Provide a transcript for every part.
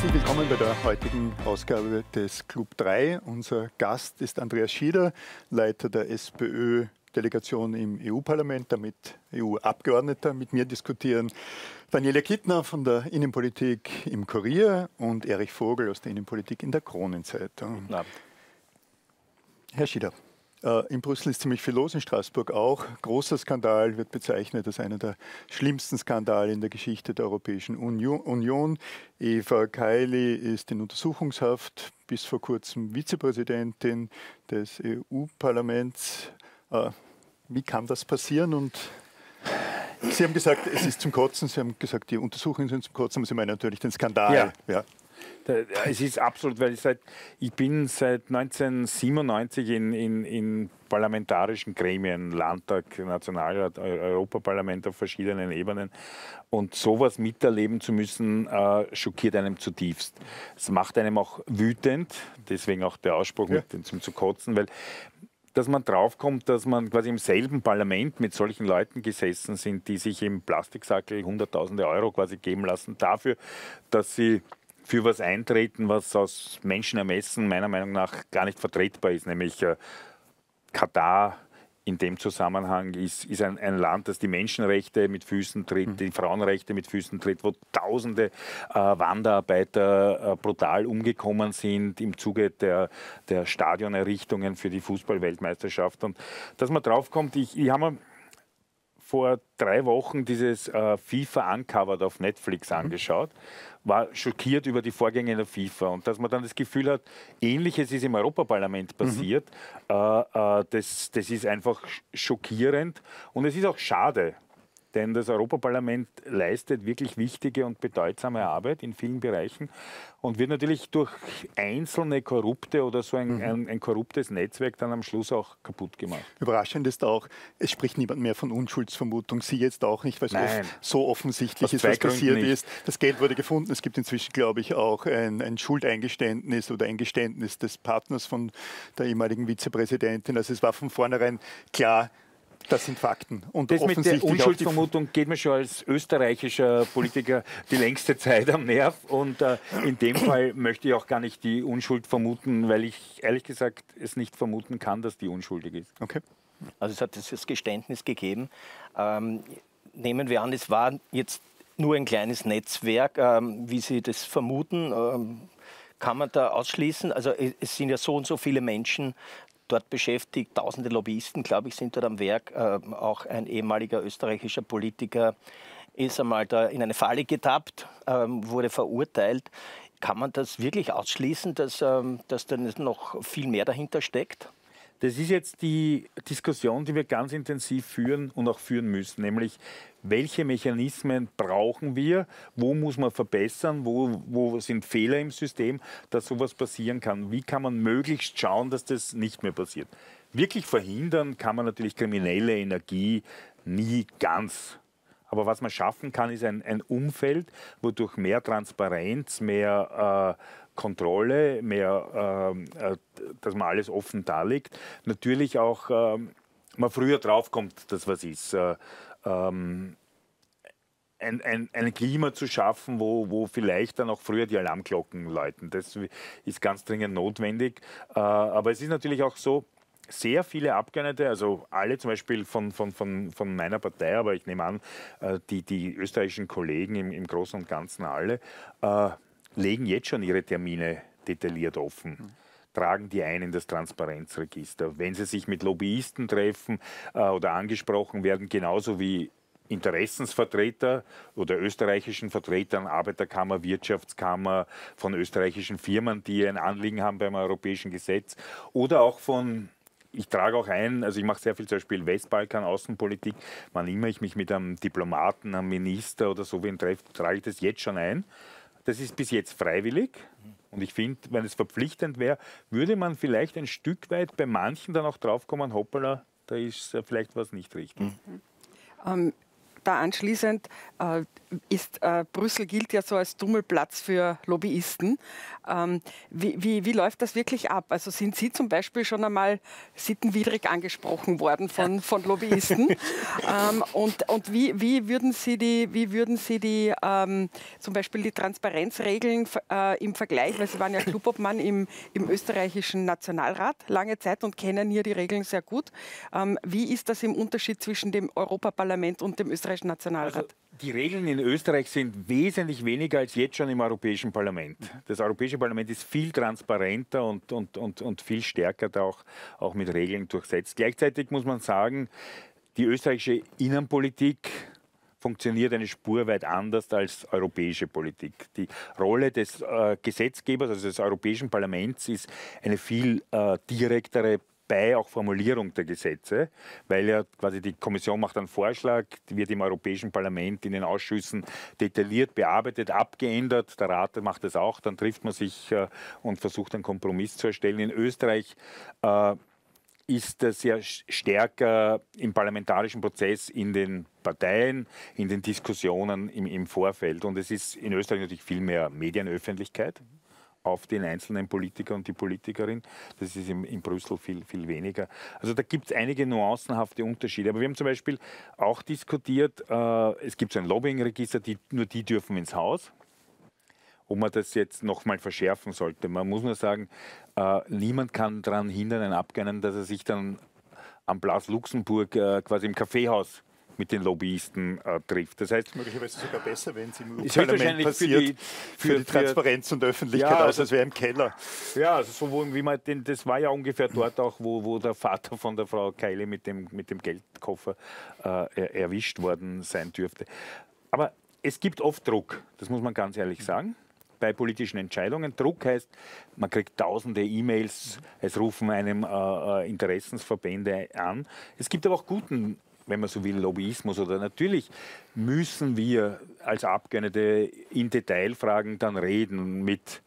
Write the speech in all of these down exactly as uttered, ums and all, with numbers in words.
Herzlich willkommen bei der heutigen Ausgabe des Club drei. Unser Gast ist Andreas Schieder, Leiter der SPÖ-Delegation im E U-Parlament, damit E U-Abgeordneter. Mit mir diskutieren Daniela Kittner von der Innenpolitik im Kurier und Erich Vogel aus der Innenpolitik in der Kronenzeitung. Guten Abend. Herr Schieder, äh, in Brüssel ist ziemlich viel los, in Straßburg auch. Großer Skandal, wird bezeichnet als einer der schlimmsten Skandale in der Geschichte der Europäischen Union. Eva Kaili ist in Untersuchungshaft, bis vor kurzem Vizepräsidentin des E U-Parlaments. Äh, wie kann das passieren? Und Sie haben gesagt, es ist zum Kotzen. Sie haben gesagt, die Untersuchungen sind zum Kotzen, aber Sie meinen natürlich den Skandal. Ja. Ja. Es ist absolut, weil ich, seit, ich bin seit neunzehnhundertsiebenundneunzig in, in, in parlamentarischen Gremien, Landtag, Nationalrat, Europaparlament auf verschiedenen Ebenen. Und sowas miterleben zu müssen, äh, schockiert einem zutiefst. Es macht einem auch wütend, deswegen auch der Ausspruch Ja. mit, zum zu kotzen, weil dass man draufkommt, dass man quasi im selben Parlament mit solchen Leuten gesessen sind, die sich im Plastiksackel hunderttausende Euro quasi geben lassen, dafür, dass sie für was eintreten, was aus Menschenermessen meiner Meinung nach gar nicht vertretbar ist, nämlich äh, Katar in dem Zusammenhang ist, ist ein, ein Land, das die Menschenrechte mit Füßen tritt, mhm. die Frauenrechte mit Füßen tritt, wo tausende äh, Wanderarbeiter äh, brutal umgekommen sind im Zuge der, der Stadionerrichtungen für die Fußball-Weltmeisterschaft. Und dass man draufkommt, ich, ich habe mir vor drei Wochen dieses äh, FIFA Uncovered auf Netflix angeschaut, war schockiert über die Vorgänge in der FIFA und dass man dann das Gefühl hat, Ähnliches ist im Europaparlament passiert, mhm. äh, äh, das, das ist einfach schockierend und es ist auch schade, denn das Europaparlament leistet wirklich wichtige und bedeutsame Arbeit in vielen Bereichen und wird natürlich durch einzelne Korrupte oder so ein, mhm. ein, ein korruptes Netzwerk dann am Schluss auch kaputt gemacht. Überraschend ist auch, es spricht niemand mehr von Unschuldsvermutung, Sie jetzt auch nicht, weil es off so offensichtlich ist, was passiert ist. Das Geld wurde gefunden, es gibt inzwischen, glaube ich, auch ein, ein Schuldeingeständnis oder ein Geständnis des Partners von der ehemaligen Vizepräsidentin. Also es war von vornherein klar, das sind Fakten. Und das mit der Unschuldsvermutung geht mir schon als österreichischer Politiker die längste Zeit am Nerv. Und äh, in dem Fall möchte ich auch gar nicht die Unschuld vermuten, weil ich ehrlich gesagt es nicht vermuten kann, dass die unschuldig ist. Okay. Also es hat dieses Geständnis gegeben. Ähm, nehmen wir an, es war jetzt nur ein kleines Netzwerk, ähm, wie Sie das vermuten. Ähm, kann man da ausschließen? Also es sind ja so und so viele Menschen dort beschäftigt, tausende Lobbyisten, glaube ich, sind dort am Werk. Äh, auch ein ehemaliger österreichischer Politiker ist einmal da in eine Falle getappt, ähm, wurde verurteilt. Kann man das wirklich ausschließen, dass, ähm, dass da noch viel mehr dahinter steckt? Das ist jetzt die Diskussion, die wir ganz intensiv führen und auch führen müssen, nämlich welche Mechanismen brauchen wir, wo muss man verbessern, wo, wo sind Fehler im System, dass sowas passieren kann. Wie kann man möglichst schauen, dass das nicht mehr passiert. Wirklich verhindern kann man natürlich kriminelle Energie nie ganz. Aber was man schaffen kann, ist ein, ein Umfeld, wodurch mehr Transparenz, mehr äh, Kontrolle, mehr, äh, dass man alles offen darlegt. Natürlich auch, äh, man früher draufkommt, dass was ist. Äh, ähm, ein, ein, ein Klima zu schaffen, wo, wo vielleicht dann auch früher die Alarmglocken läuten. Das ist ganz dringend notwendig. Äh, aber es ist natürlich auch so, sehr viele Abgeordnete, also alle zum Beispiel von, von, von, von meiner Partei, aber ich nehme an, die, die österreichischen Kollegen im, im Großen und Ganzen alle, äh, legen jetzt schon ihre Termine detailliert offen. Mhm. Tragen die ein in das Transparenzregister. Wenn sie sich mit Lobbyisten treffen äh, oder angesprochen werden, genauso wie Interessensvertreter oder österreichischen Vertretern, Arbeiterkammer, Wirtschaftskammer, von österreichischen Firmen, die ein Anliegen haben beim europäischen Gesetz oder auch von Ich trage auch ein, also ich mache sehr viel zum Beispiel Westbalkan-Außenpolitik. Wann immer ich mich mit einem Diplomaten, einem Minister oder so wen treffe, trage ich das jetzt schon ein. Das ist bis jetzt freiwillig. Und ich finde, wenn es verpflichtend wäre, würde man vielleicht ein Stück weit bei manchen dann auch draufkommen, hoppala, da ist vielleicht was nicht richtig. Mhm. Ähm, da anschließend, äh, ist, äh, Brüssel gilt ja so als Tummelplatz für Lobbyisten. Ähm, wie, wie, wie läuft das wirklich ab? Also sind Sie zum Beispiel schon einmal sittenwidrig angesprochen worden von, von Lobbyisten? ähm, und und wie, wie würden Sie die, wie würden Sie die ähm, zum Beispiel die Transparenzregeln äh, im Vergleich, weil Sie waren ja Clubobmann im, im österreichischen Nationalrat lange Zeit und kennen hier die Regeln sehr gut. Ähm, wie ist das im Unterschied zwischen dem Europaparlament und dem österreichischen Nationalrat? Also die Regeln in Österreich sind wesentlich weniger als jetzt schon im Europäischen Parlament. Das Europäische Parlament ist viel transparenter und, und, und, und viel stärker da auch, auch mit Regeln durchsetzt. Gleichzeitig muss man sagen, die österreichische Innenpolitik funktioniert eine Spur weit anders als europäische Politik. Die Rolle des äh, Gesetzgebers, also des Europäischen Parlaments, ist eine viel äh, direktere bei auch Formulierung der Gesetze, weil ja quasi die Kommission macht einen Vorschlag, die wird im Europäischen Parlament in den Ausschüssen detailliert bearbeitet, abgeändert, der Rat macht das auch, dann trifft man sich äh, und versucht einen Kompromiss zu erstellen. In Österreich äh, ist das ja stärker im parlamentarischen Prozess in den Parteien, in den Diskussionen im, im Vorfeld, und es ist in Österreich natürlich viel mehr Medienöffentlichkeit auf den einzelnen Politiker und die Politikerin. Das ist in, in Brüssel viel, viel weniger. Also da gibt es einige nuancenhafte Unterschiede. Aber wir haben zum Beispiel auch diskutiert, äh, es gibt so ein Lobbying-Register, die, nur die dürfen ins Haus. Ob man das jetzt nochmal verschärfen sollte. Man muss nur sagen, äh, niemand kann daran hindern, einen Abgeordneten, dass er sich dann am Place Luxemburg äh, quasi im Kaffeehaus mit den Lobbyisten äh, trifft. Das heißt, möglicherweise sogar besser, wenn es im ist Parlament passiert, für die, für, für die Transparenz und Öffentlichkeit, ja, aus, als wäre im Keller. Ja, also so wo, wie man den, das war ja ungefähr dort auch, wo, wo der Vater von der Frau Keile mit dem, mit dem Geldkoffer äh, er, erwischt worden sein dürfte. Aber es gibt oft Druck, das muss man ganz ehrlich sagen, bei politischen Entscheidungen. Druck heißt, man kriegt tausende E-Mails, es rufen einem äh, Interessensverbände an. Es gibt aber auch guten, wenn man so will, Lobbyismus. Oder natürlich müssen wir als Abgeordnete in Detailfragen dann reden mit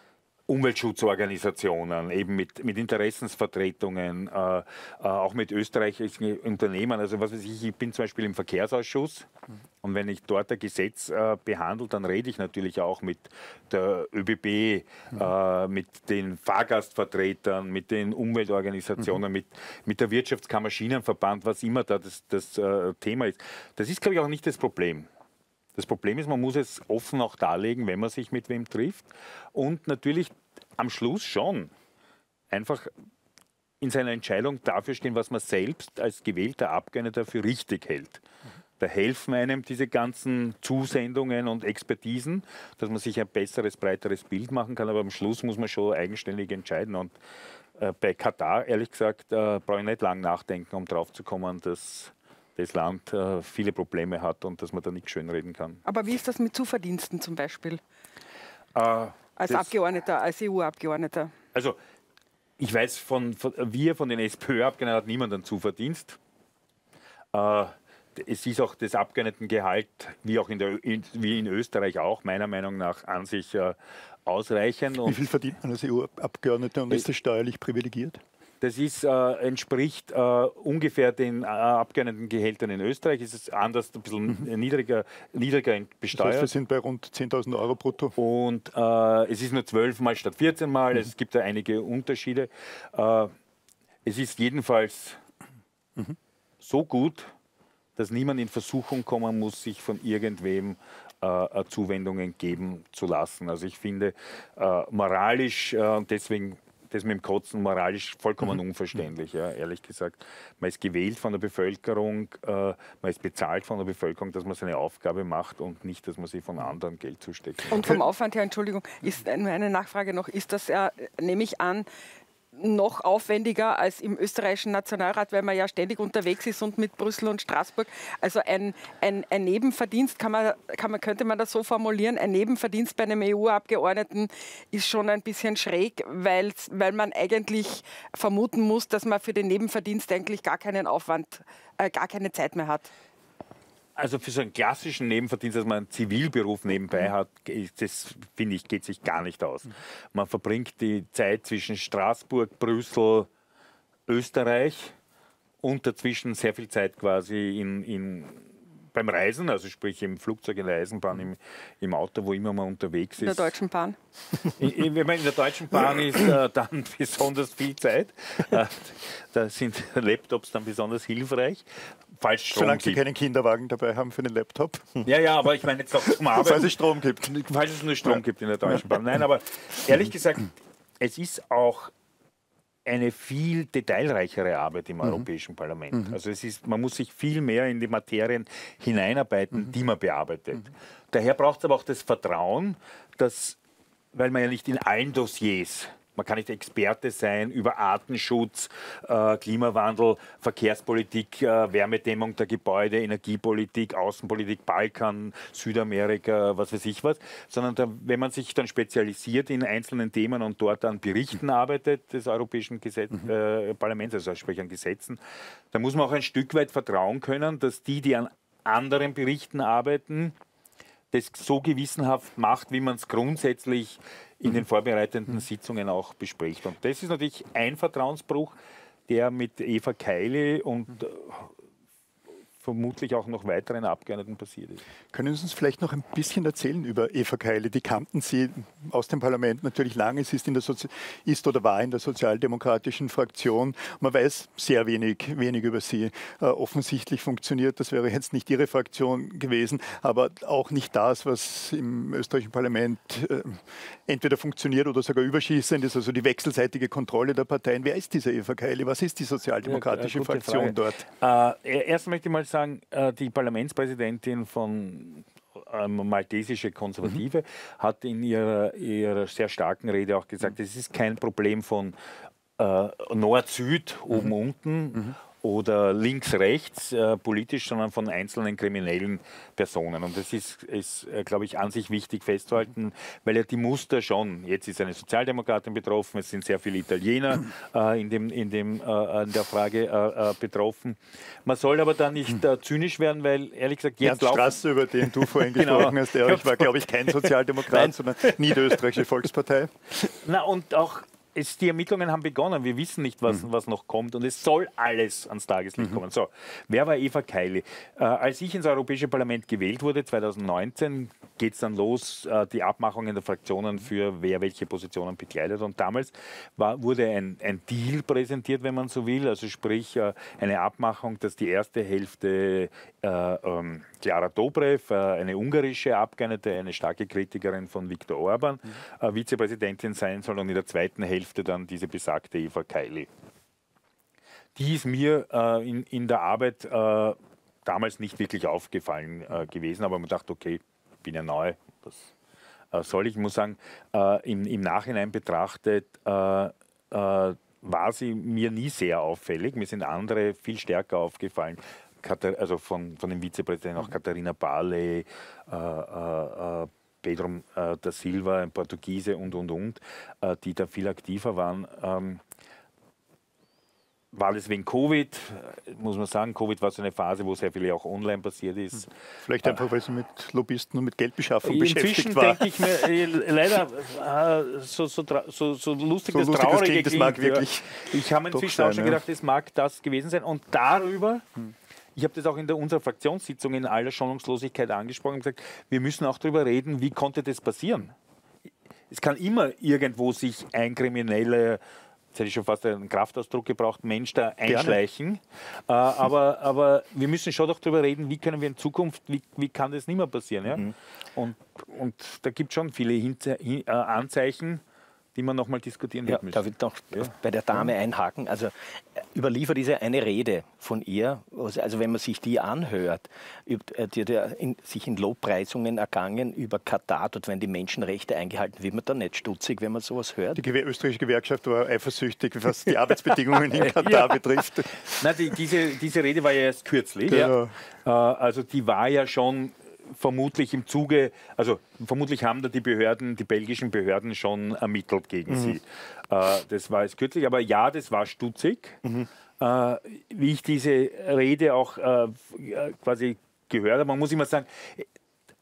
Umweltschutzorganisationen, eben mit, mit Interessensvertretungen, äh, äh, auch mit österreichischen Unternehmen. Also was weiß ich, ich bin zum Beispiel im Verkehrsausschuss, und wenn ich dort ein Gesetz äh, behandle, dann rede ich natürlich auch mit der ÖBB, mhm. äh, mit den Fahrgastvertretern, mit den Umweltorganisationen, mhm. mit, mit der Wirtschaftskammer Schienenverband, was immer da das, das äh, Thema ist. Das ist, glaube ich, auch nicht das Problem. Das Problem ist, man muss es offen auch darlegen, wenn man sich mit wem trifft. Und natürlich am Schluss schon einfach in seiner Entscheidung dafür stehen, was man selbst als gewählter Abgeordneter für richtig hält. Da helfen einem diese ganzen Zusendungen und Expertisen, dass man sich ein besseres, breiteres Bild machen kann. Aber am Schluss muss man schon eigenständig entscheiden. Und äh, bei Katar, ehrlich gesagt, äh, brauche ich nicht lang nachdenken, um drauf zu kommen, dass das Land äh, viele Probleme hat und dass man da nicht schönreden kann. Aber wie ist das mit Zuverdiensten zum Beispiel? Äh, als Abgeordneter, als E U-Abgeordneter? Also ich weiß, von, von, wir von den SPÖ-Abgeordneten hat niemand einen Zuverdienst. Äh, es ist auch das Abgeordnetengehalt, wie auch in, der, in, wie in Österreich auch, meiner Meinung nach an sich äh, ausreichend. Und wie viel verdient man als E U-Abgeordneter und ist das steuerlich privilegiert? Das ist, äh, entspricht äh, ungefähr den äh, Abgeordnetengehältern in Österreich. Es ist anders, ein bisschen mhm. niedriger, niedriger besteuert. Das heißt, wir sind bei rund zehntausend Euro brutto. Und äh, es ist nur zwölf Mal statt vierzehn Mal. Mhm. Es gibt da einige Unterschiede. Äh, es ist jedenfalls mhm. so gut, dass niemand in Versuchung kommen muss, sich von irgendwem äh, Zuwendungen geben zu lassen. Also ich finde äh, moralisch, äh, und deswegen das mit dem Kotzen moralisch vollkommen mhm. unverständlich, ja, ehrlich gesagt. Man ist gewählt von der Bevölkerung, äh, man ist bezahlt von der Bevölkerung, dass man seine Aufgabe macht und nicht, dass man sich von anderen Geld zusteckt. Und vom Aufwand her, Entschuldigung, ist nur eine Nachfrage noch, ist das, äh, nehme ich an, noch aufwendiger als im österreichischen Nationalrat, weil man ja ständig unterwegs ist und mit Brüssel und Straßburg. Also ein, ein, ein Nebenverdienst, kann man, kann man, könnte man das so formulieren, ein Nebenverdienst bei einem E U-Abgeordneten ist schon ein bisschen schräg, weil, weil man eigentlich vermuten muss, dass man für den Nebenverdienst eigentlich gar keinen Aufwand, äh, gar keine Zeit mehr hat. Also für so einen klassischen Nebenverdienst, dass man einen Zivilberuf nebenbei hat, das, finde ich, geht sich gar nicht aus. Man verbringt die Zeit zwischen Straßburg, Brüssel, Österreich und dazwischen sehr viel Zeit quasi in, in beim Reisen, also sprich im Flugzeug, in der Eisenbahn, im, im Auto, wo immer man unterwegs ist. In der Deutschen Bahn? In, in, in der Deutschen Bahn ist äh, dann besonders viel Zeit. Äh, da sind Laptops dann besonders hilfreich. Falls Strom Solange gibt. Sie keinen Kinderwagen dabei haben für den Laptop. Ja, ja, aber ich meine jetzt auch zum Arbeiten. Falls es Strom gibt. Falls es nur Strom ja. gibt in der Deutschen Bahn. Nein, aber ehrlich gesagt, es ist auch eine viel detailreichere Arbeit im mhm. Europäischen Parlament. Mhm. Also es ist, man muss sich viel mehr in die Materien hineinarbeiten, mhm. die man bearbeitet. Mhm. Daher braucht es aber auch das Vertrauen, dass, weil man ja nicht in allen Dossiers, man kann nicht Experte sein über Artenschutz, äh, Klimawandel, Verkehrspolitik, äh, Wärmedämmung der Gebäude, Energiepolitik, Außenpolitik, Balkan, Südamerika, was weiß ich was, sondern da, wenn man sich dann spezialisiert in einzelnen Themen und dort an Berichten arbeitet des Europäischen Gesetz, mhm. äh, Parlaments, also sprich an Gesetzen, dann muss man auch ein Stück weit vertrauen können, dass die, die an anderen Berichten arbeiten, das so gewissenhaft macht, wie man es grundsätzlich in den vorbereitenden Sitzungen auch bespricht. Und das ist natürlich ein Vertrauensbruch, der mit Eva Kaili und vermutlich auch noch weiteren Abgeordneten passiert ist. Können Sie uns vielleicht noch ein bisschen erzählen über Eva Kaili? Die kannten Sie aus dem Parlament natürlich lange. Sie ist, in der Sozi ist oder war in der sozialdemokratischen Fraktion. Man weiß sehr wenig, wenig über sie. Äh, offensichtlich funktioniert, das wäre jetzt nicht Ihre Fraktion gewesen, aber auch nicht das, was im österreichischen Parlament äh, entweder funktioniert oder sogar überschießend ist, also die wechselseitige Kontrolle der Parteien. Wer ist diese Eva Kaili? Was ist die sozialdemokratische ja, Fraktion Frage. dort? Äh, erst möchte ich mal sagen, die Parlamentspräsidentin von ähm, maltesische Konservative mhm. hat in ihrer, ihrer sehr starken Rede auch gesagt, es ist kein Problem von äh, Nord-Süd, oben-unten mhm. oder links-rechts äh, politisch, sondern von einzelnen kriminellen Personen. Und das ist, ist äh, glaube ich, an sich wichtig festzuhalten, weil ja die Muster schon, jetzt ist eine Sozialdemokratin betroffen, es sind sehr viele Italiener äh, in, dem, in, dem, äh, in der Frage äh, äh, betroffen. Man soll aber da nicht äh, zynisch werden, weil, ehrlich gesagt, jetzt Ernst Strasser, über den du vorhin gesprochen genau. hast, der ich war, glaube ich, kein Sozialdemokrat, sondern Niederösterreichische Volkspartei. Na, und auch Es, die Ermittlungen haben begonnen. Wir wissen nicht, was, mhm. was noch kommt. Und es soll alles ans Tageslicht mhm. kommen. So, wer war Eva Kaili? Äh, als ich ins Europäische Parlament gewählt wurde, zweitausendneunzehn, geht es dann los, äh, die Abmachungen der Fraktionen für wer welche Positionen bekleidet. Und damals war, wurde ein, ein Deal präsentiert, wenn man so will. Also sprich, äh, eine Abmachung, dass die erste Hälfte äh, ähm, Klára Dobrev, äh, eine ungarische Abgeordnete, eine starke Kritikerin von Viktor Orban, mhm. äh, Vizepräsidentin sein soll und in der zweiten Hälfte dann diese besagte Eva Kaili. Die ist mir äh, in, in der Arbeit äh, damals nicht wirklich aufgefallen äh, gewesen, aber man dachte, okay, ich bin ja neu, das äh, soll ich. Ich muss sagen, äh, im, im Nachhinein betrachtet äh, äh, war sie mir nie sehr auffällig. Mir sind andere viel stärker aufgefallen. Also von, von dem Vizepräsidenten auch Katharina Barley, äh, äh, Pedro äh, da Silva, ein Portugiese und, und, und, äh, die da viel aktiver waren. Ähm, war das wegen Covid, muss man sagen. Covid war so eine Phase, wo sehr viel auch online passiert ist. Vielleicht einfach, weil sie mit Lobbyisten und mit Geldbeschaffung beschäftigt war. Inzwischen denke ich mir, äh, leider, äh, so, so, so, so lustig so das lustig Traurige das klingt, das mag wirklich ich habe inzwischen sein, auch schon ja. gedacht, das mag das gewesen sein. Und darüber... Hm. Ich habe das auch in der, unserer Fraktionssitzung in aller Schonungslosigkeit angesprochen und gesagt, wir müssen auch darüber reden, wie konnte das passieren? Es kann immer irgendwo sich ein krimineller, jetzt hätte ich schon fast einen Kraftausdruck gebraucht, Mensch da einschleichen. Äh, aber, aber wir müssen schon doch darüber reden, wie können wir in Zukunft, wie, wie kann das nicht mehr passieren? Ja? Mhm. Und, und da gibt es schon viele Hinze hin, äh, Anzeichen, die man noch mal diskutieren ja, müssen. Darf ich noch ja. bei der Dame einhaken? Also überliefert ist ja eine Rede von ihr, also wenn man sich die anhört, die hat ja in, sich in Lobpreisungen ergangen über Katar, dort werden die Menschenrechte eingehalten. Wird man da nicht stutzig, wenn man sowas hört? Die Gewer österreichische Gewerkschaft war eifersüchtig, was die Arbeitsbedingungen in Katar ja. betrifft. Na, die, diese, diese Rede war ja erst kürzlich. Genau. Ja. Also die war ja schon vermutlich im Zuge, also vermutlich haben da die Behörden, die belgischen Behörden schon ermittelt gegen mhm. sie. Äh, das war es kürzlich, aber ja, das war stutzig. Mhm. Äh, wie ich diese Rede auch äh, quasi gehört habe, man muss immer sagen,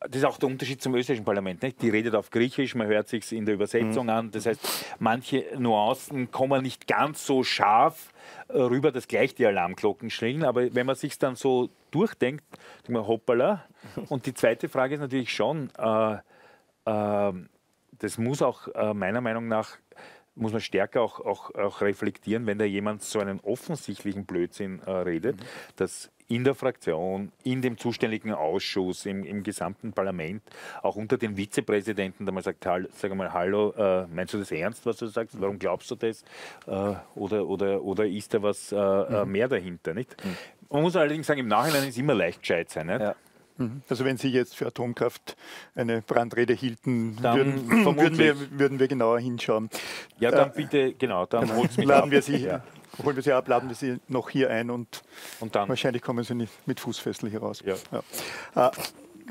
das ist auch der Unterschied zum österreichischen Parlament. Nicht? Die redet auf Griechisch, man hört sich in der Übersetzung mhm. an. Das heißt, manche Nuancen kommen nicht ganz so scharf rüber, dass gleich die Alarmglocken schrillen. Aber wenn man sich dann so durchdenkt, denkt man, hoppala. Und die zweite Frage ist natürlich schon, äh, äh, das muss auch äh, meiner Meinung nach, muss man stärker auch, auch, auch reflektieren, wenn da jemand so einen offensichtlichen Blödsinn äh, redet, mhm. dass in der Fraktion, in dem zuständigen Ausschuss, im, im gesamten Parlament, auch unter den Vizepräsidenten, da man sagt, sag mal, hallo, äh, meinst du das ernst, was du sagst? Warum glaubst du das? Äh, oder, oder, oder ist da was äh, mhm. mehr dahinter? Nicht? Mhm. Man muss allerdings sagen, im Nachhinein ist immer leicht gescheit sein. Nicht? Ja. Also wenn Sie jetzt für Atomkraft eine Brandrede hielten, dann würden, würden, wir, würden wir genauer hinschauen. Ja, dann äh, bitte, genau, dann holt mich laden ab. wir Sie, ja. holen wir Sie ab, laden wir Sie noch hier ein und, und dann, wahrscheinlich kommen Sie nicht mit Fußfessel hier raus. Ja. Ja. Äh,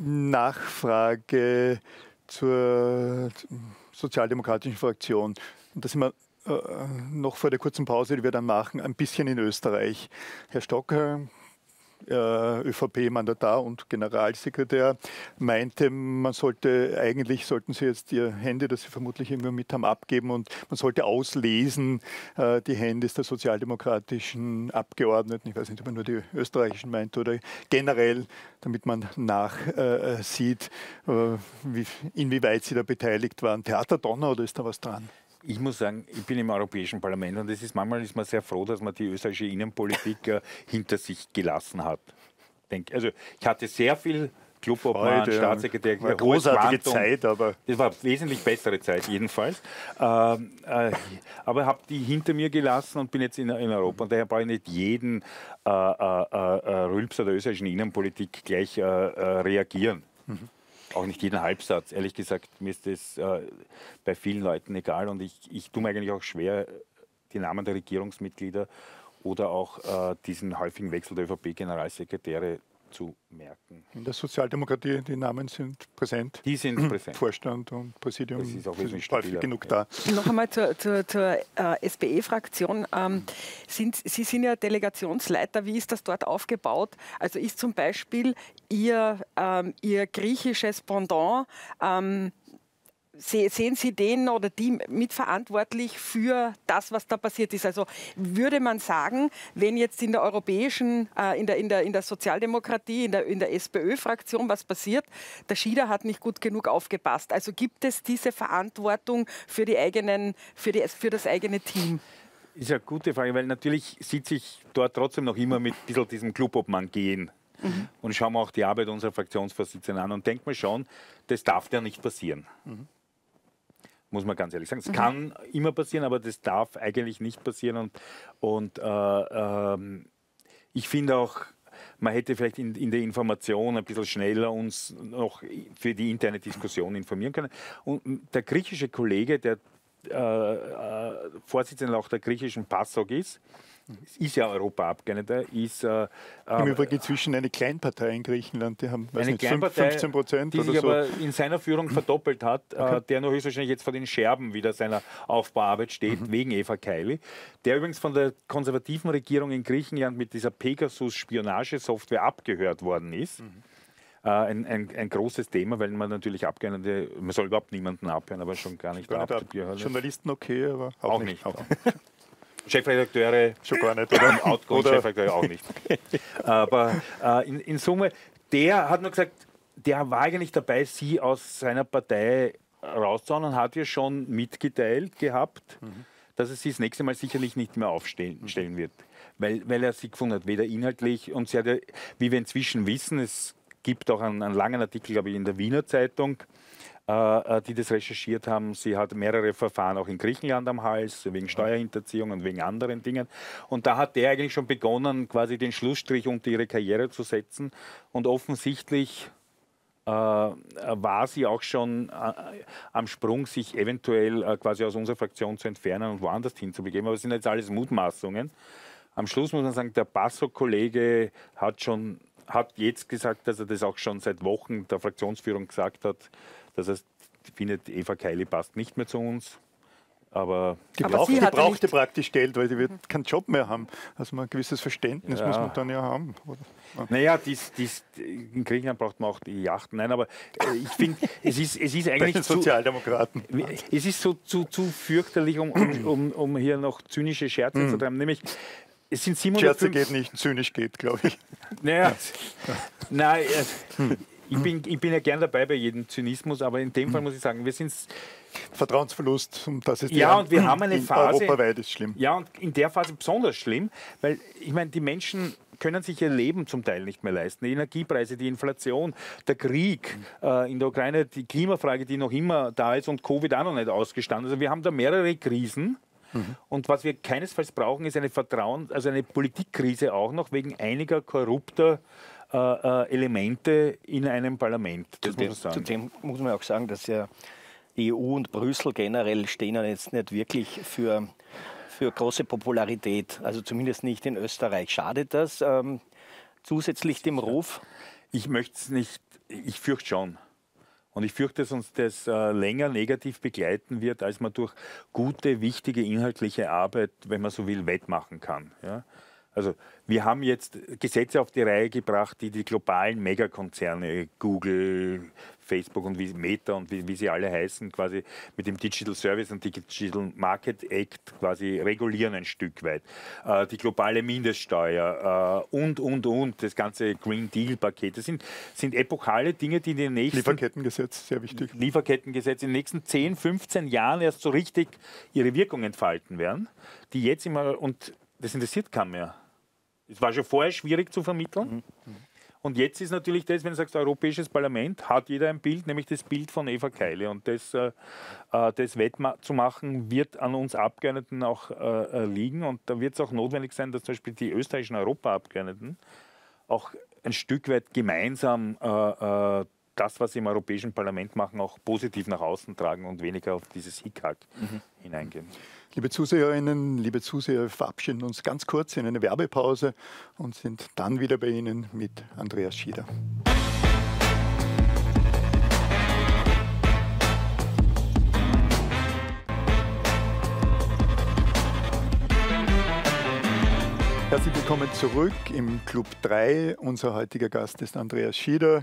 Nachfrage zur sozialdemokratischen Fraktion. Und da sind wir äh, noch vor der kurzen Pause, die wir dann machen, ein bisschen in Österreich. Herr Stocker, ÖVP-Mandatar und Generalsekretär, meinte, man sollte, eigentlich sollten Sie jetzt Ihr Handy, das Sie vermutlich irgendwo mit haben, abgeben und man sollte auslesen äh, die Handys der sozialdemokratischen Abgeordneten, ich weiß nicht, ob man nur die österreichischen meint oder generell, damit man nachsieht, äh, äh, wie, inwieweit Sie da beteiligt waren. Theaterdonner oder ist da was dran? Ich muss sagen, ich bin im Europäischen Parlament und es ist, manchmal ist man sehr froh, dass man die österreichische Innenpolitik äh, hinter sich gelassen hat. Denk, also ich hatte sehr viel Clubobmann, Freude, Staatssekretär, war großartige Zeit, aber das war eine wesentlich bessere Zeit jedenfalls. Ähm, äh, aber habe die hinter mir gelassen und bin jetzt in, in Europa und daher brauche ich nicht jeden äh, äh, äh, Rülpser der österreichischen Innenpolitik gleich äh, äh, reagieren. Mhm. Auch nicht jeden Halbsatz. Ehrlich gesagt, mir ist das äh, bei vielen Leuten egal und ich, ich tue mir eigentlich auch schwer, die Namen der Regierungsmitglieder oder auch äh, diesen häufigen Wechsel der ÖVP-Generalsekretäre zu merken. In der Sozialdemokratie, die Namen sind präsent. Die sind präsent. Vorstand und Präsidium das ist auch sind häufig genug da. Noch einmal zur, zur, zur äh, S P E-Fraktion. Ähm, sind, Sie sind ja Delegationsleiter. Wie ist das dort aufgebaut? Also ist zum Beispiel Ihr, ähm, Ihr griechisches Pendant, ähm, sehen Sie den oder die mitverantwortlich für das, was da passiert ist? Also würde man sagen, wenn jetzt in der europäischen, äh, in, der, in, der, in der Sozialdemokratie, in der, in der SPÖ-Fraktion was passiert, der Schieder hat nicht gut genug aufgepasst. Also gibt es diese Verantwortung für, die eigenen, für, die, für das eigene Team? Ist eine gute Frage, weil natürlich sitze ich dort trotzdem noch immer mit ein bisschen diesem Clubobmann gehen. Mhm. Und schauen wir auch die Arbeit unserer Fraktionsvorsitzenden an und denke mir schon, das darf ja nicht passieren. Mhm. Muss man ganz ehrlich sagen. Es mhm. kann immer passieren, aber das darf eigentlich nicht passieren. Und, und äh, ähm, ich finde auch, man hätte vielleicht in, in der Information ein bisschen schneller uns noch für die interne Diskussion informieren können. Und der griechische Kollege, der äh, äh, Vorsitzender auch der griechischen PASOK ist, ist ja Europaabgeordneter, ist äh, im Übrigen inzwischen eine Kleinpartei in Griechenland, die haben weiß eine nicht, Kleinpartei, fünfzehn Prozent die oder sich so. aber in seiner Führung verdoppelt hat, okay. äh, der noch höchstwahrscheinlich jetzt vor den Scherben wieder seiner Aufbauarbeit steht, mhm. wegen Eva Kaili, der übrigens von der konservativen Regierung in Griechenland mit dieser Pegasus-Spionagesoftware abgehört worden ist. Mhm. Äh, ein, ein, ein großes Thema, weil man natürlich Abgeordnete, man soll überhaupt niemanden abhören, aber schon gar nicht, gar nicht ab. Journalisten okay, aber auch, auch nicht. nicht. Auch. Chefredakteure schon gar nicht, oder? Outgoing Chefredakteure auch nicht. Aber äh, in, in Summe, der hat nur gesagt, der war eigentlich dabei, sie aus seiner Partei rauszuhauen und hat ja schon mitgeteilt gehabt, mhm. dass er sie das nächste Mal sicherlich nicht mehr aufstellen stellen wird. Weil, weil er sie gefunden hat, weder inhaltlich und sie hat ja, wie wir inzwischen wissen, es gibt auch einen, einen langen Artikel, glaube ich, in der Wiener Zeitung, die das recherchiert haben. Sie hat mehrere Verfahren auch in Griechenland am Hals, wegen Steuerhinterziehung und wegen anderen Dingen. Und da hat der eigentlich schon begonnen, quasi den Schlussstrich unter ihre Karriere zu setzen. Und offensichtlich äh, war sie auch schon äh, am Sprung, sich eventuell äh, quasi aus unserer Fraktion zu entfernen und woanders hinzubegeben. Aber es sind jetzt alles Mutmaßungen. Am Schluss muss man sagen, der PASOK-Kollege hat schon, hat jetzt gesagt, dass er das auch schon seit Wochen der Fraktionsführung gesagt hat. Das heißt, findet, Eva Kaili passt nicht mehr zu uns. Aber die Aber braucht, sie die hatte brauchte nicht- praktisch Geld, weil die wird keinen Job mehr haben. Also ein gewisses Verständnis Ja. muss man dann ja haben. Oder? Naja, dies, dies, in Griechenland braucht man auch die Yachten. Nein, aber äh, ich finde, es ist, es ist Bei eigentlich den zu, Sozialdemokraten. es ist so zu, zu fürchterlich, um, um, um, um hier noch zynische Scherze zu treiben. Nämlich, es sind Scherze siebenhundertfünf... geht nicht, zynisch geht, glaube ich. Naja, nein, äh, ich, bin, ich bin ja gern dabei bei jedem Zynismus, aber in dem Fall muss ich sagen, wir sind... Vertrauensverlust, und das ist Ja, ja und wir haben eine in Phase... europaweit ist schlimm. Ja, und in der Phase besonders schlimm, weil, ich meine, die Menschen können sich ihr Leben zum Teil nicht mehr leisten. Die Energiepreise, die Inflation, der Krieg äh, in der Ukraine, die Klimafrage, die noch immer da ist und Covid auch noch nicht ausgestanden. Also wir haben da mehrere Krisen. Mhm. Und was wir keinesfalls brauchen, ist eine Vertrauen, also eine Politikkrise auch noch wegen einiger korrupter äh, äh, Elemente in einem Parlament. Das Zudem, muss man sagen. zudem muss man auch sagen, dass ja die E U und Brüssel generell stehen ja jetzt nicht wirklich für, für große Popularität. Also zumindest nicht in Österreich. Schadet das ähm, zusätzlich dem Ruf? Ich möchte es nicht, ich fürchte schon. Und ich fürchte, dass uns das äh, länger negativ begleiten wird, als man durch gute, wichtige inhaltliche Arbeit, wenn man so will, wettmachen kann. Ja? Also wir haben jetzt Gesetze auf die Reihe gebracht, die die globalen Megakonzerne, Google, Facebook und wie, Meta und wie, wie sie alle heißen, quasi mit dem Digital Service und Digital Market Act quasi regulieren ein Stück weit. Äh, die globale Mindeststeuer äh, und, und, und, das ganze Green Deal-Paket. Das sind, sind epochale Dinge, die in den nächsten... Lieferkettengesetz, sehr wichtig. Lieferkettengesetz in den nächsten zehn, fünfzehn Jahren erst so richtig ihre Wirkung entfalten werden, die jetzt immer... Und das interessiert keinen mehr. Es war schon vorher schwierig zu vermitteln. Mhm. Und jetzt ist natürlich das, wenn du sagst, Europäisches Parlament, hat jeder ein Bild, nämlich das Bild von Eva Kaili. Und das, äh, das wettzumachen wird an uns Abgeordneten auch äh, liegen. Und da wird es auch notwendig sein, dass zum Beispiel die österreichischen Europaabgeordneten auch ein Stück weit gemeinsam äh, das, was sie im Europäischen Parlament machen, auch positiv nach außen tragen und weniger auf dieses Hickhack mhm. hineingehen. Liebe Zuseherinnen, liebe Zuseher, wir verabschieden uns ganz kurz in eine Werbepause und sind dann wieder bei Ihnen mit Andreas Schieder. Herzlich willkommen zurück im Club drei. Unser heutiger Gast ist Andreas Schieder,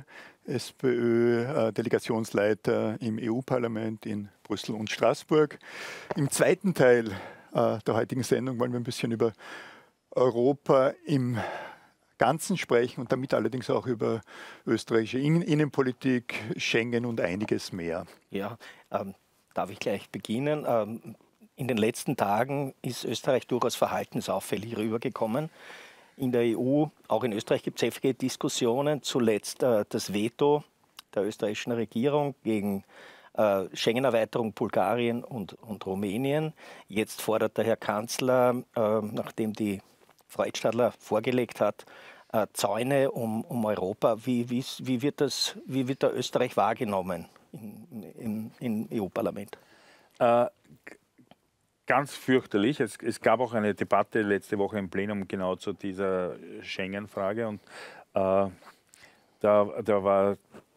SPÖ-Delegationsleiter im E U-Parlament in Brüssel und Straßburg. Im zweiten Teil äh, der heutigen Sendung wollen wir ein bisschen über Europa im Ganzen sprechen und damit allerdings auch über österreichische Innenpolitik, Schengen und einiges mehr. Ja, ähm, darf ich gleich beginnen? Ähm, In den letzten Tagen ist Österreich durchaus verhaltensauffällig rübergekommen. In der E U, auch in Österreich gibt es heftige Diskussionen. Zuletzt äh, das Veto der österreichischen Regierung gegen äh, Schengen-Erweiterung Bulgarien und, und Rumänien. Jetzt fordert der Herr Kanzler, äh, nachdem die Frau Edstadler vorgelegt hat, äh, Zäune um, um Europa. Wie, wie, wie, wird das, wie wird da Österreich wahrgenommen im, im, im E U-Parlament? Äh, Ganz fürchterlich. Es, es gab auch eine Debatte letzte Woche im Plenum genau zu dieser Schengen-Frage. Und äh, da, da war,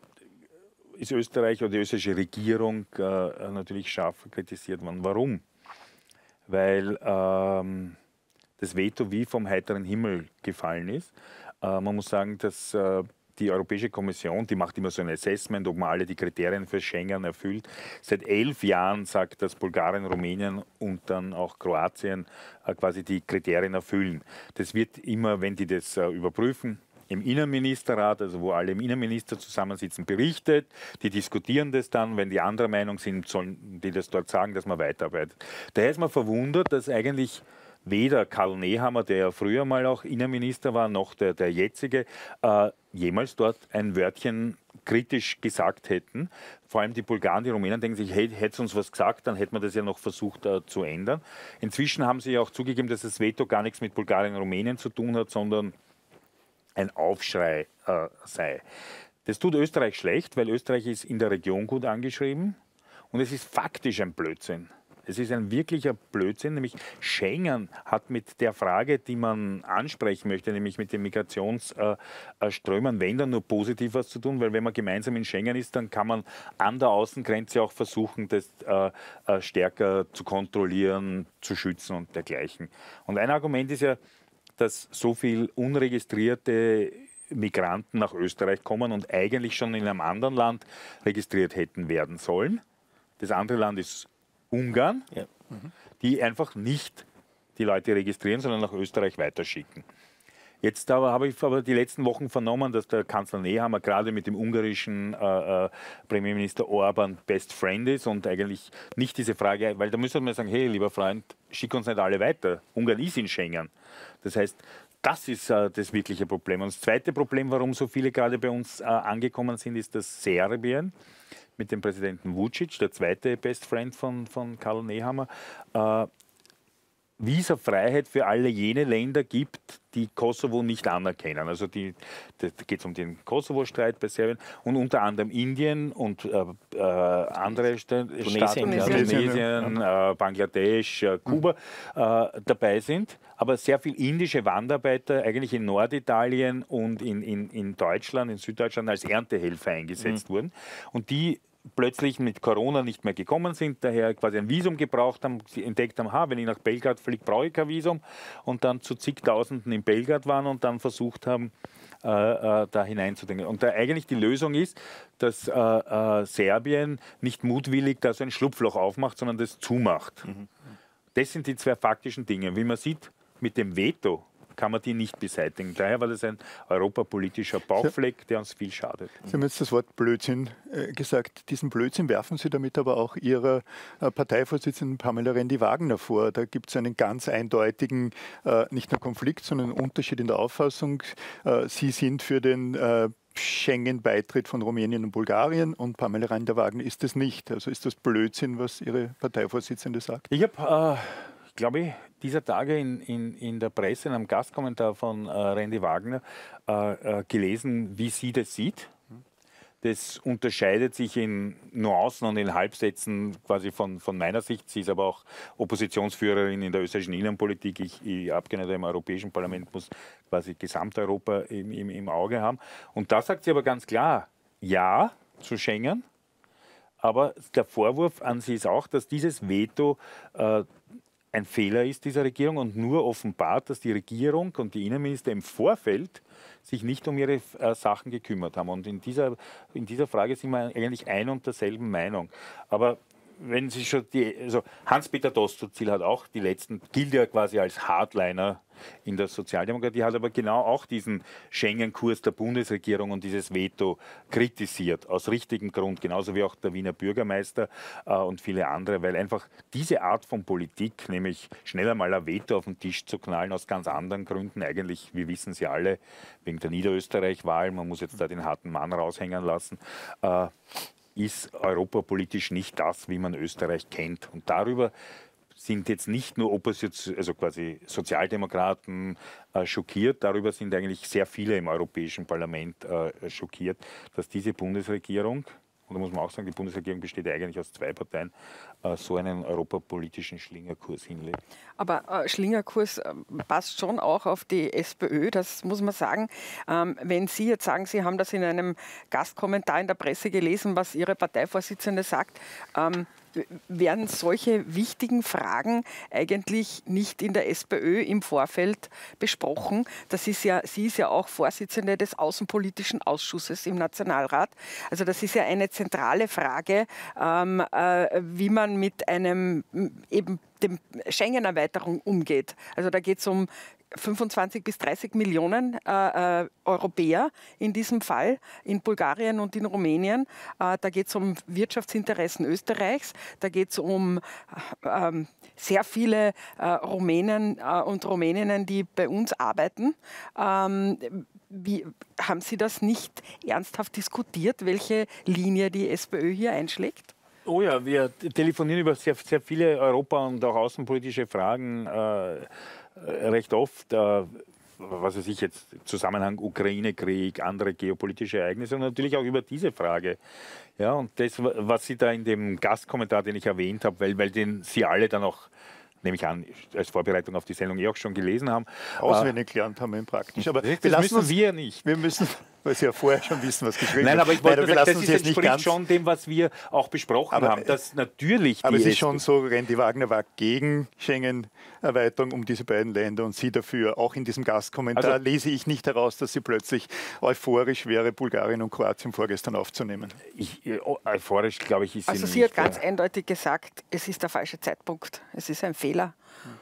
ist Österreich oder die österreichische Regierung äh, natürlich scharf kritisiert worden. Warum? Weil ähm, das Veto wie vom heiteren Himmel gefallen ist. Äh, man muss sagen, dass äh, die Europäische Kommission, die macht immer so ein Assessment, ob man alle die Kriterien für Schengen erfüllt. Seit elf Jahren sagt, dass Bulgarien, Rumänien und dann auch Kroatien äh, quasi die Kriterien erfüllen. Das wird immer, wenn die das äh, überprüfen, im Innenministerrat, also wo alle im Innenminister zusammensitzen, berichtet. Die diskutieren das dann. Wenn die anderer Meinung sind, sollen die das dort sagen, dass man weiterarbeitet. Daher ist man verwundert, dass eigentlich weder Karl Nehammer, der ja früher mal auch Innenminister war, noch der, der jetzige, äh, jemals dort ein Wörtchen kritisch gesagt hätten. Vor allem die Bulgaren, die Rumänen denken sich, hey, hätte es uns was gesagt, dann hätte man das ja noch versucht äh, zu ändern. Inzwischen haben sie ja auch zugegeben, dass das Veto gar nichts mit Bulgarien und Rumänien zu tun hat, sondern ein Aufschrei äh, sei. Das tut Österreich schlecht, weil Österreich ist in der Region gut angeschrieben und es ist faktisch ein Blödsinn. Es ist ein wirklicher Blödsinn, nämlich Schengen hat mit der Frage, die man ansprechen möchte, nämlich mit den Migrationsströmen, wenn dann nur positiv was zu tun, weil wenn man gemeinsam in Schengen ist, dann kann man an der Außengrenze auch versuchen, das äh, äh, stärker zu kontrollieren, zu schützen und dergleichen. Und ein Argument ist ja, dass so viel unregistrierte Migranten nach Österreich kommen und eigentlich schon in einem anderen Land registriert hätten werden sollen. Das andere Land ist Ungarn, ja. mhm. die einfach nicht die Leute registrieren, sondern nach Österreich weiterschicken. Jetzt aber habe ich aber die letzten Wochen vernommen, dass der Kanzler Nehammer gerade mit dem ungarischen äh, äh, Premierminister Orban Best Friend ist und eigentlich nicht diese Frage, weil da müsste man sagen, hey, lieber Freund, schick uns nicht alle weiter. Ungarn ist in Schengen. Das heißt, das ist äh, das wirkliche Problem. Und das zweite Problem, warum so viele gerade bei uns äh, angekommen sind, ist, dass Serbien mit dem Präsidenten Vučić, der zweite Best Friend von, von Karl Nehammer, äh, Visafreiheit für alle jene Länder gibt, die Kosovo nicht anerkennen. Also die, da geht es um den Kosovo-Streit bei Serbien und unter anderem Indien und äh, äh, andere St Tunesien, Staaten, ja. Tunesien, äh, Bangladesch, äh, Kuba äh, dabei sind. Aber sehr viele indische Wanderarbeiter eigentlich in Norditalien und in, in, in Deutschland, in Süddeutschland als Erntehelfer eingesetzt mhm. wurden. Und die plötzlich mit Corona nicht mehr gekommen sind, daher quasi ein Visum gebraucht haben, sie entdeckt haben, ha, wenn ich nach Belgrad fliege, brauche ich kein Visum und dann zu zigtausenden in Belgrad waren und dann versucht haben, äh, äh, da hineinzudenken. Und da eigentlich die Lösung ist, dass äh, äh, Serbien nicht mutwillig da so ein Schlupfloch aufmacht, sondern das zumacht. Mhm. Das sind die zwei faktischen Dinge. Wie man sieht, mit dem Veto kann man die nicht beseitigen. Daher war das ein europapolitischer Bauchfleck, der uns viel schadet. Sie haben jetzt das Wort Blödsinn äh, gesagt. Diesen Blödsinn werfen Sie damit aber auch Ihrer äh, Parteivorsitzenden Pamela Rendi-Wagner vor. Da gibt es einen ganz eindeutigen, äh, nicht nur Konflikt, sondern einen Unterschied in der Auffassung. Äh, Sie sind für den äh, Schengen-Beitritt von Rumänien und Bulgarien und Pamela Rendi-Wagner ist es nicht. Also ist das Blödsinn, was Ihre Parteivorsitzende sagt? Ich habe... Äh glaube ich, dieser Tage in, in, in der Presse, in einem Gastkommentar von äh, Rendi-Wagner äh, äh, gelesen, wie sie das sieht. Das unterscheidet sich in Nuancen und in Halbsätzen quasi von, von meiner Sicht. Sie ist aber auch Oppositionsführerin in der österreichischen Innenpolitik. Ich, ich Abgeordneter im Europäischen Parlament, muss quasi Gesamteuropa im, im, im Auge haben. Und da sagt sie aber ganz klar, ja zu Schengen. Aber der Vorwurf an sie ist auch, dass dieses Veto äh, ein Fehler ist dieser Regierung und nur offenbart, dass die Regierung und die Innenminister im Vorfeld sich nicht um ihre äh, Sachen gekümmert haben. Und in dieser, in dieser Frage sind wir eigentlich ein und derselben Meinung. Aber wenn Sie schon die, also Hans-Peter Doskozil hat auch die letzten, gilt ja quasi als Hardliner in der Sozialdemokratie, hat aber genau auch diesen Schengen-Kurs der Bundesregierung und dieses Veto kritisiert, aus richtigem Grund, genauso wie auch der Wiener Bürgermeister äh, und viele andere, weil einfach diese Art von Politik, nämlich schneller mal ein Veto auf den Tisch zu knallen, aus ganz anderen Gründen, eigentlich, wir wissen sie alle, wegen der Niederösterreich-Wahl, man muss jetzt da den harten Mann raushängen lassen, äh, ist europapolitisch nicht das, wie man Österreich kennt. Und darüber sind jetzt nicht nur Opposition, also quasi Sozialdemokraten äh, schockiert, darüber sind eigentlich sehr viele im Europäischen Parlament äh, schockiert, dass diese Bundesregierung, und da muss man auch sagen, die Bundesregierung besteht eigentlich aus zwei Parteien, äh, so einen europapolitischen Schlingerkurs hinlegt. Aber äh, Schlingerkurs äh, passt schon auch auf die SPÖ, das muss man sagen. Ähm, wenn Sie jetzt sagen, Sie haben das in einem Gastkommentar in der Presse gelesen, was Ihre Parteivorsitzende sagt, ähm, werden solche wichtigen Fragen eigentlich nicht in der SPÖ im Vorfeld besprochen? Das ist ja, sie ist ja auch Vorsitzende des Außenpolitischen Ausschusses im Nationalrat. Also das ist ja eine zentrale Frage, ähm, äh, wie man mit einem eben dem Schengen-Erweiterung umgeht. Also da geht es um fünfundzwanzig bis dreißig Millionen äh, äh, Europäer in diesem Fall, in Bulgarien und in Rumänien. Äh, da geht es um Wirtschaftsinteressen Österreichs, da geht es um äh, sehr viele äh, Rumänen äh, und Rumäninnen, die bei uns arbeiten. Ähm, wie, haben Sie das nicht ernsthaft diskutiert, welche Linie die SPÖ hier einschlägt? Oh ja, wir telefonieren über sehr, sehr viele Europa- und auch außenpolitische Fragen äh, recht oft. Äh, was weiß ich jetzt, Zusammenhang Ukraine-Krieg, andere geopolitische Ereignisse und natürlich auch über diese Frage. Ja, und das, was Sie da in dem Gastkommentar, den ich erwähnt habe, weil, weil den Sie alle dann auch, nehme ich an, als Vorbereitung auf die Sendung eh auch schon gelesen haben. Auswendig gelernt haben wir ihn praktisch. Aber das wir müssen uns, wir nicht. Wir müssen, weil Sie ja vorher schon wissen, was geschrieben wird. Nein, aber ich wollte Nein, sagen, das uns ist, jetzt nicht entspricht ganz, schon dem, was wir auch besprochen aber, haben, dass natürlich aber die es ist schon so, Randy Wagner war gegen Schengen-Erweiterung um diese beiden Länder und Sie dafür. Auch in diesem Gastkommentar also, lese ich nicht heraus, dass Sie plötzlich euphorisch wäre, Bulgarien und Kroatien vorgestern aufzunehmen. Ich, euphorisch, glaube ich, ist sie Also nicht. Sie hat ganz eindeutig gesagt, es ist der falsche Zeitpunkt. Es ist ein Fehler.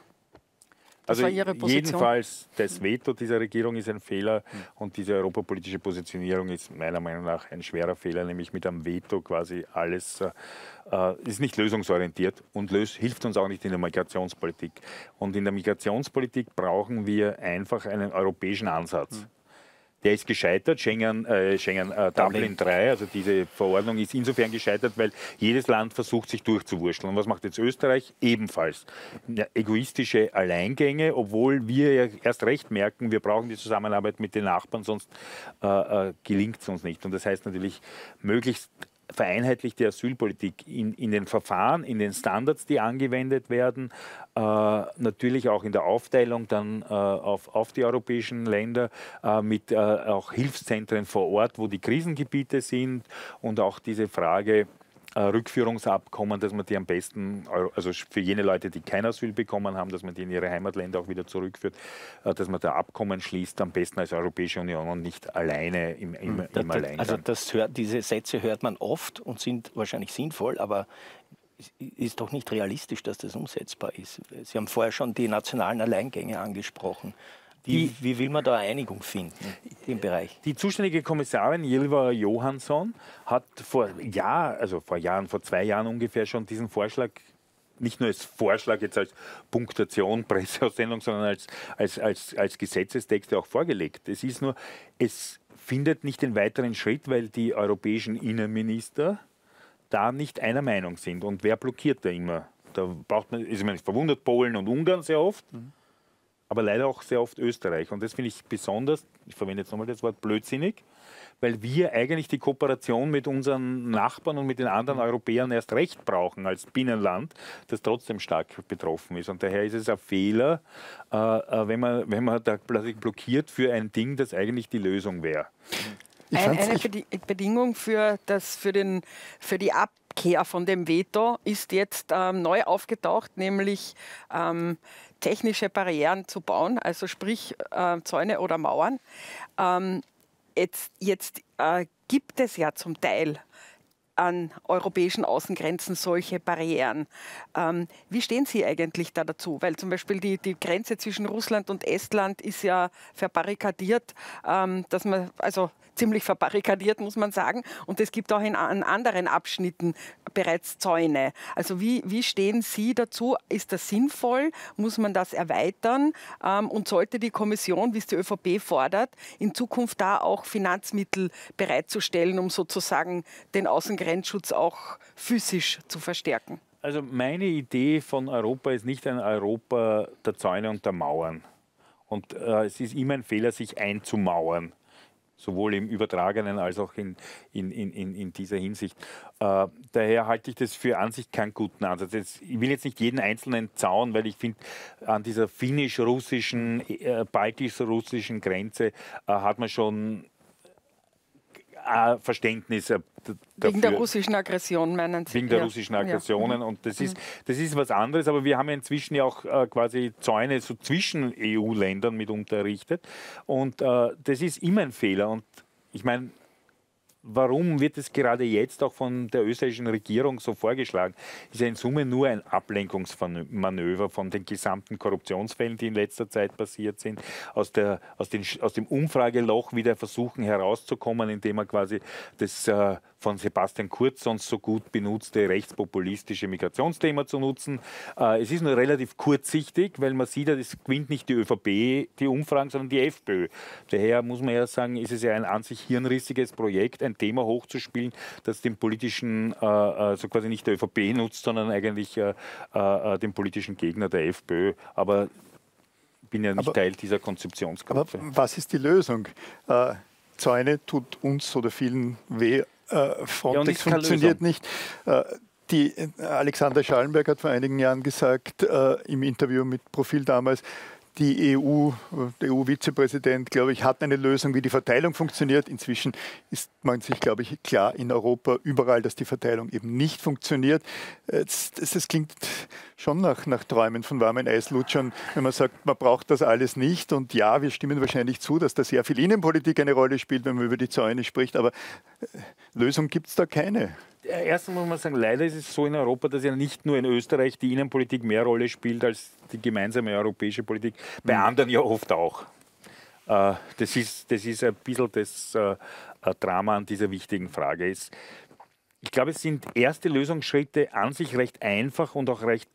Das also war Ihre Position. Jedenfalls, das Veto dieser Regierung ist ein Fehler und diese europapolitische Positionierung ist meiner Meinung nach ein schwerer Fehler, nämlich mit einem Veto quasi alles äh, ist nicht lösungsorientiert und löst, hilft uns auch nicht in der Migrationspolitik. Und in der Migrationspolitik brauchen wir einfach einen europäischen Ansatz. Mhm. Der ist gescheitert, Schengen, äh, Schengen äh, Dublin drei, also diese Verordnung ist insofern gescheitert, weil jedes Land versucht, sich durchzuwurschteln. Und was macht jetzt Österreich? Ebenfalls ja, egoistische Alleingänge, obwohl wir ja erst recht merken, wir brauchen die Zusammenarbeit mit den Nachbarn, sonst äh, äh, gelingt es uns nicht. Und das heißt natürlich, möglichst vereinheitlichte Asylpolitik in, in den Verfahren, in den Standards, die angewendet werden, äh, natürlich auch in der Aufteilung dann äh, auf, auf die europäischen Länder, äh, mit äh, auch Hilfszentren vor Ort, wo die Krisengebiete sind und auch diese Frage, Rückführungsabkommen, dass man die am besten, also für jene Leute, die kein Asyl bekommen haben, dass man die in ihre Heimatländer auch wieder zurückführt, dass man da Abkommen schließt, am besten als Europäische Union und nicht alleine im, im, im Alleingang. Also das hört, diese Sätze hört man oft und sind wahrscheinlich sinnvoll, aber es ist doch nicht realistisch, dass das umsetzbar ist. Sie haben vorher schon die nationalen Alleingänge angesprochen. Wie, wie will man da Einigung finden im Bereich? Die zuständige Kommissarin Ylva Johansson hat vor Jahr, also vor Jahren, vor zwei Jahren ungefähr schon diesen Vorschlag, nicht nur als Vorschlag jetzt als Punktation, Presseaussendung, sondern als, als, als, als Gesetzestext auch vorgelegt. Es ist nur, es findet nicht den weiteren Schritt, weil die europäischen Innenminister da nicht einer Meinung sind. Und wer blockiert da immer? Da braucht man, ist man verwundert, Polen und Ungarn sehr oft. Mhm. Aber leider auch sehr oft Österreich. Und das finde ich besonders, ich verwende jetzt nochmal das Wort blödsinnig, weil wir eigentlich die Kooperation mit unseren Nachbarn und mit den anderen Europäern erst recht brauchen als Binnenland, das trotzdem stark betroffen ist. Und daher ist es ein Fehler, äh, wenn, man, wenn man da blockiert für ein Ding, das eigentlich die Lösung wäre. Ein, eine Bedingung für, das, für, den, für die Abkehr von dem Veto ist jetzt ähm, neu aufgetaucht, nämlich ähm, technische Barrieren zu bauen, also sprich äh, Zäune oder Mauern. Ähm, jetzt jetzt äh, gibt es ja zum Teil an europäischen Außengrenzen solche Barrieren. Ähm, wie stehen Sie eigentlich da dazu? Weil zum Beispiel die, die Grenze zwischen Russland und Estland ist ja verbarrikadiert, ähm, dass man, also ziemlich verbarrikadiert, muss man sagen. Und es gibt auch in, an anderen Abschnitten bereits Zäune. Also wie, wie stehen Sie dazu? Ist das sinnvoll? Muss man das erweitern? Ähm, und sollte die Kommission, wie es die ÖVP fordert, in Zukunft da auch Finanzmittel bereitzustellen, um sozusagen den Außengrenzschutz auch physisch zu verstärken? Also meine Idee von Europa ist nicht ein Europa der Zäune und der Mauern. Und äh, es ist immer ein Fehler, sich einzumauern. Sowohl im Übertragenen als auch in, in, in, in dieser Hinsicht. Äh, daher halte ich das für an sich keinen guten Ansatz. Jetzt, ich will jetzt nicht jeden einzelnen Zaun, weil ich finde, an dieser finnisch-russischen, äh, baltisch-russischen Grenze äh, hat man schon äh, Verständnis äh, dafür. Wegen der russischen Aggression, meinen Sie? Wegen der ja. russischen Aggressionen. Ja. Und das ist, das ist was anderes, aber wir haben ja inzwischen ja auch äh, quasi Zäune so zwischen E U-Ländern mitunter errichtet. Und äh, das ist immer ein Fehler. Und ich meine, warum wird es gerade jetzt auch von der österreichischen Regierung so vorgeschlagen? Ist ja in Summe nur ein Ablenkungsmanöver von den gesamten Korruptionsfällen, die in letzter Zeit passiert sind, aus, der, aus, den, aus dem Umfrageloch wieder versuchen herauszukommen, indem man quasi das äh, von Sebastian Kurz sonst so gut benutzte rechtspopulistische Migrationsthema zu nutzen. Äh, es ist nur relativ kurzsichtig, weil man sieht, es gewinnt nicht die ÖVP die Umfragen, sondern die FPÖ. Daher muss man ja sagen, ist es ja ein an sich hirnrissiges Projekt, ein Thema hochzuspielen, das dem politischen, äh, also quasi nicht der ÖVP nutzt, sondern eigentlich äh, äh, dem politischen Gegner der FPÖ. Aber bin ja nicht aber, Teil dieser Konzeptionsgruppe. Aber was ist die Lösung? Äh, Zäune tut uns oder vielen weh. Äh, Frontex ja, funktioniert nicht. Äh, die, Alexander Schallenberg hat vor einigen Jahren gesagt, äh, im Interview mit Profil damals, die E U, der E U-Vizepräsident, glaube ich, hat eine Lösung, wie die Verteilung funktioniert. Inzwischen ist man sich, glaube ich, klar in Europa überall, dass die Verteilung eben nicht funktioniert. Das, das klingt schon nach, nach Träumen von warmen Eislutschern, wenn man sagt, man braucht das alles nicht. Und ja, wir stimmen wahrscheinlich zu, dass da sehr viel Innenpolitik eine Rolle spielt, wenn man über die Zäune spricht. Aber Lösung gibt es da keine. Erstens muss man sagen, leider ist es so in Europa, dass ja nicht nur in Österreich die Innenpolitik mehr Rolle spielt als die gemeinsame europäische Politik, bei mhm. anderen ja oft auch. Äh, das, ist, das ist ein bisschen das äh, Drama an dieser wichtigen Frage. Es, ich glaube, es sind erste Lösungsschritte an sich recht einfach und auch recht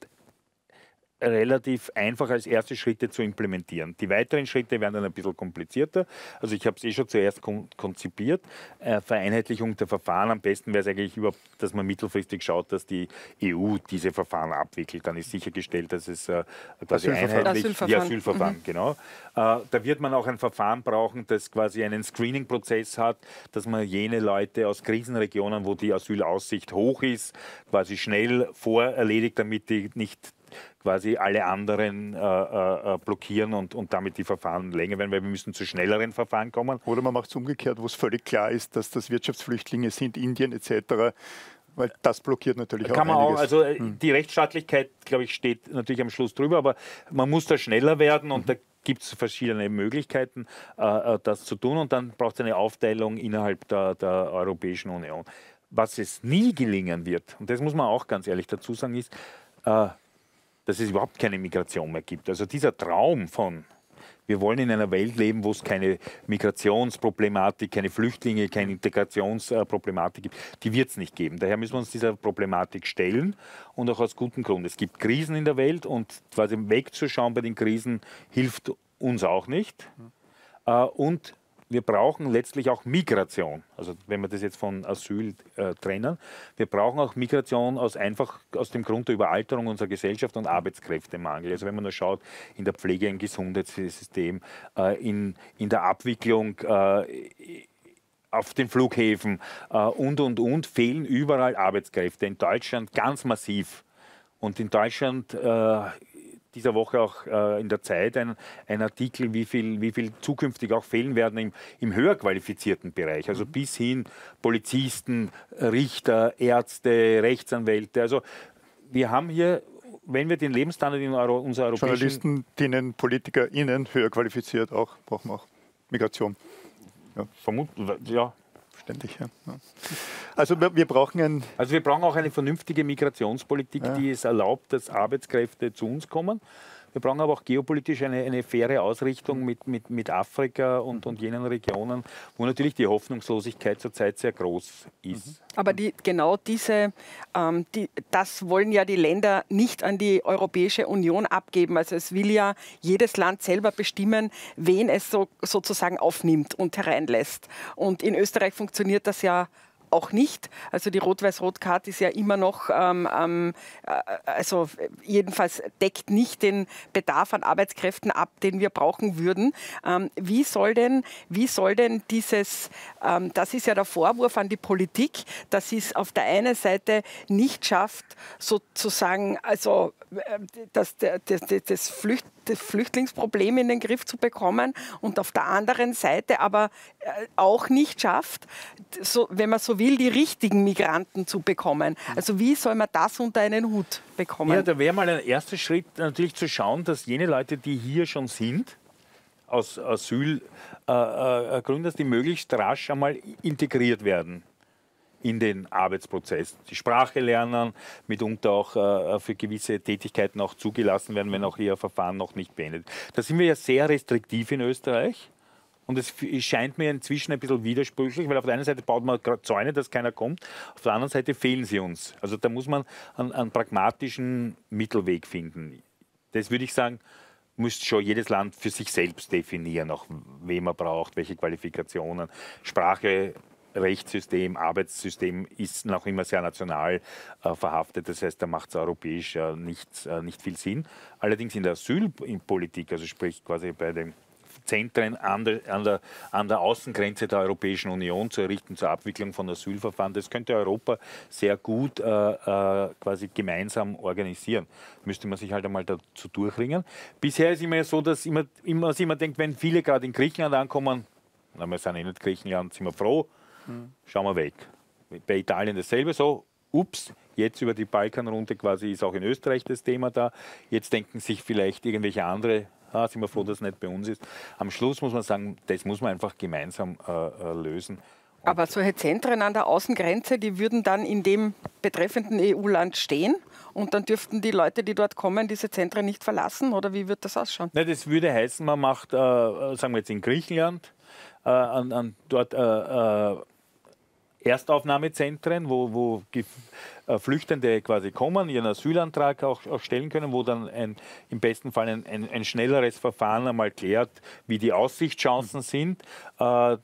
relativ einfach als erste Schritte zu implementieren. Die weiteren Schritte werden dann ein bisschen komplizierter. Also ich habe es eh schon zuerst kon konzipiert. Äh, Vereinheitlichung der Verfahren. Am besten wäre es eigentlich überhaupt, dass man mittelfristig schaut, dass die E U diese Verfahren abwickelt. Dann ist sichergestellt, dass es äh, quasi Asylverfahren. einheitlich... Asylverfahren. Die Asylverfahren, mhm. genau. Äh, da wird man auch ein Verfahren brauchen, das quasi einen Screening-Prozess hat, dass man jene Leute aus Krisenregionen, wo die Asylaussicht hoch ist, quasi schnell vorerledigt, damit die nicht quasi alle anderen äh, äh, blockieren und, und damit die Verfahren länger werden, weil wir müssen zu schnelleren Verfahren kommen. Oder man macht es umgekehrt, wo es völlig klar ist, dass das Wirtschaftsflüchtlinge sind, Indien et cetera. Weil das blockiert natürlich Kann auch man einiges. auch, also hm. die Rechtsstaatlichkeit, glaube ich, steht natürlich am Schluss drüber, aber man muss da schneller werden und mhm. da gibt es verschiedene Möglichkeiten, äh, das zu tun und dann braucht es eine Aufteilung innerhalb der, der Europäischen Union. Was es nie gelingen wird, und das muss man auch ganz ehrlich dazu sagen, ist, äh, dass es überhaupt keine Migration mehr gibt. Also dieser Traum von, wir wollen in einer Welt leben, wo es keine Migrationsproblematik, keine Flüchtlinge, keine Integrationsproblematik gibt, die wird es nicht geben. Daher müssen wir uns dieser Problematik stellen und auch aus gutem Grund. Es gibt Krisen in der Welt und quasi wegzuschauen bei den Krisen hilft uns auch nicht. Und wir brauchen letztlich auch Migration, also wenn wir das jetzt von Asyl äh, trennen, wir brauchen auch Migration aus einfach aus dem Grund der Überalterung unserer Gesellschaft und Arbeitskräftemangel. Also wenn man nur schaut, in der Pflege, im Gesundheitssystem, äh, in, in der Abwicklung äh, auf den Flughäfen äh, und, und, und, fehlen überall Arbeitskräfte. In Deutschland ganz massiv. Und in Deutschland äh, dieser Woche auch äh, in der Zeit ein, ein Artikel, wie viel, wie viel zukünftig auch fehlen werden im, im höher qualifizierten Bereich. Also bis hin Polizisten, Richter, Ärzte, Rechtsanwälte. Also wir haben hier, wenn wir den Lebensstandard in Euro, unserer europäischen... Journalistinnen, PolitikerInnen, höher qualifiziert auch, brauchen wir auch Migration. Ja. Vermutlich, ja. Ständig, ja. Also wir, wir brauchen ein... Also wir brauchen auch eine vernünftige Migrationspolitik, ja. die es erlaubt, dass Arbeitskräfte zu uns kommen. Wir brauchen aber auch geopolitisch eine, eine faire Ausrichtung mit, mit, mit Afrika und, und jenen Regionen, wo natürlich die Hoffnungslosigkeit zurzeit sehr groß ist. Aber die, genau diese, ähm, die, das wollen ja die Länder nicht an die Europäische Union abgeben. Also es will ja jedes Land selber bestimmen, wen es so, sozusagen aufnimmt und hereinlässt. Und in Österreich funktioniert das ja auch nicht. Also die Rot-Weiß-Rot-Card ist ja immer noch, ähm, ähm, also jedenfalls deckt nicht den Bedarf an Arbeitskräften ab, den wir brauchen würden. Ähm, wie soll denn, wie soll denn dieses, ähm, das ist ja der Vorwurf an die Politik, dass sie es auf der einen Seite nicht schafft, sozusagen, also das, das, das, Flücht, das Flüchtlingsproblem in den Griff zu bekommen und auf der anderen Seite aber auch nicht schafft, so, wenn man so will, die richtigen Migranten zu bekommen. Also wie soll man das unter einen Hut bekommen? Ja, da wäre mal ein erster Schritt natürlich zu schauen, dass jene Leute, die hier schon sind, aus Asylgründen, äh, äh, dass die möglichst rasch einmal integriert werden in den Arbeitsprozess. Die Sprache lernen, mitunter auch äh, für gewisse Tätigkeiten auch zugelassen werden, wenn auch ihr Verfahren noch nicht beendet. Da sind wir ja sehr restriktiv in Österreich. Und es scheint mir inzwischen ein bisschen widersprüchlich, weil auf der einen Seite baut man Zäune, dass keiner kommt, auf der anderen Seite fehlen sie uns. Also da muss man einen, einen pragmatischen Mittelweg finden. Das würde ich sagen, müsste schon jedes Land für sich selbst definieren, auch wen man braucht, welche Qualifikationen. Sprache Rechtssystem, Arbeitssystem ist noch immer sehr national äh, verhaftet. Das heißt, da macht es europäisch äh, nicht, äh, nicht viel Sinn. Allerdings in der Asylpolitik, also sprich quasi bei den Zentren an der, an, der, an der Außengrenze der Europäischen Union zu errichten zur Abwicklung von Asylverfahren, das könnte Europa sehr gut äh, äh, quasi gemeinsam organisieren. Müsste man sich halt einmal dazu durchringen. Bisher ist immer so, dass immer, immer, dass immer denkt, wenn viele gerade in Griechenland ankommen, na, wir sind eh nicht Griechenland, sind wir froh, schauen wir weg. Bei Italien dasselbe so, ups, jetzt über die Balkanrunde quasi ist auch in Österreich das Thema da. Jetzt denken sich vielleicht irgendwelche andere, ah, sind wir froh, dass es nicht bei uns ist. Am Schluss muss man sagen, das muss man einfach gemeinsam äh, lösen. Und aber solche Zentren an der Außengrenze, die würden dann in dem betreffenden E U-Land stehen und dann dürften die Leute, die dort kommen, diese Zentren nicht verlassen? Oder wie wird das ausschauen? Na, das würde heißen, man macht, äh, sagen wir jetzt in Griechenland, äh, an, an dort äh, äh, Erstaufnahmezentren, wo, wo äh, Flüchtende quasi kommen, ihren Asylantrag auch, auch stellen können, wo dann ein, im besten Fall ein, ein, ein schnelleres Verfahren einmal klärt, wie die Aussichtschancen sind. Äh, äh,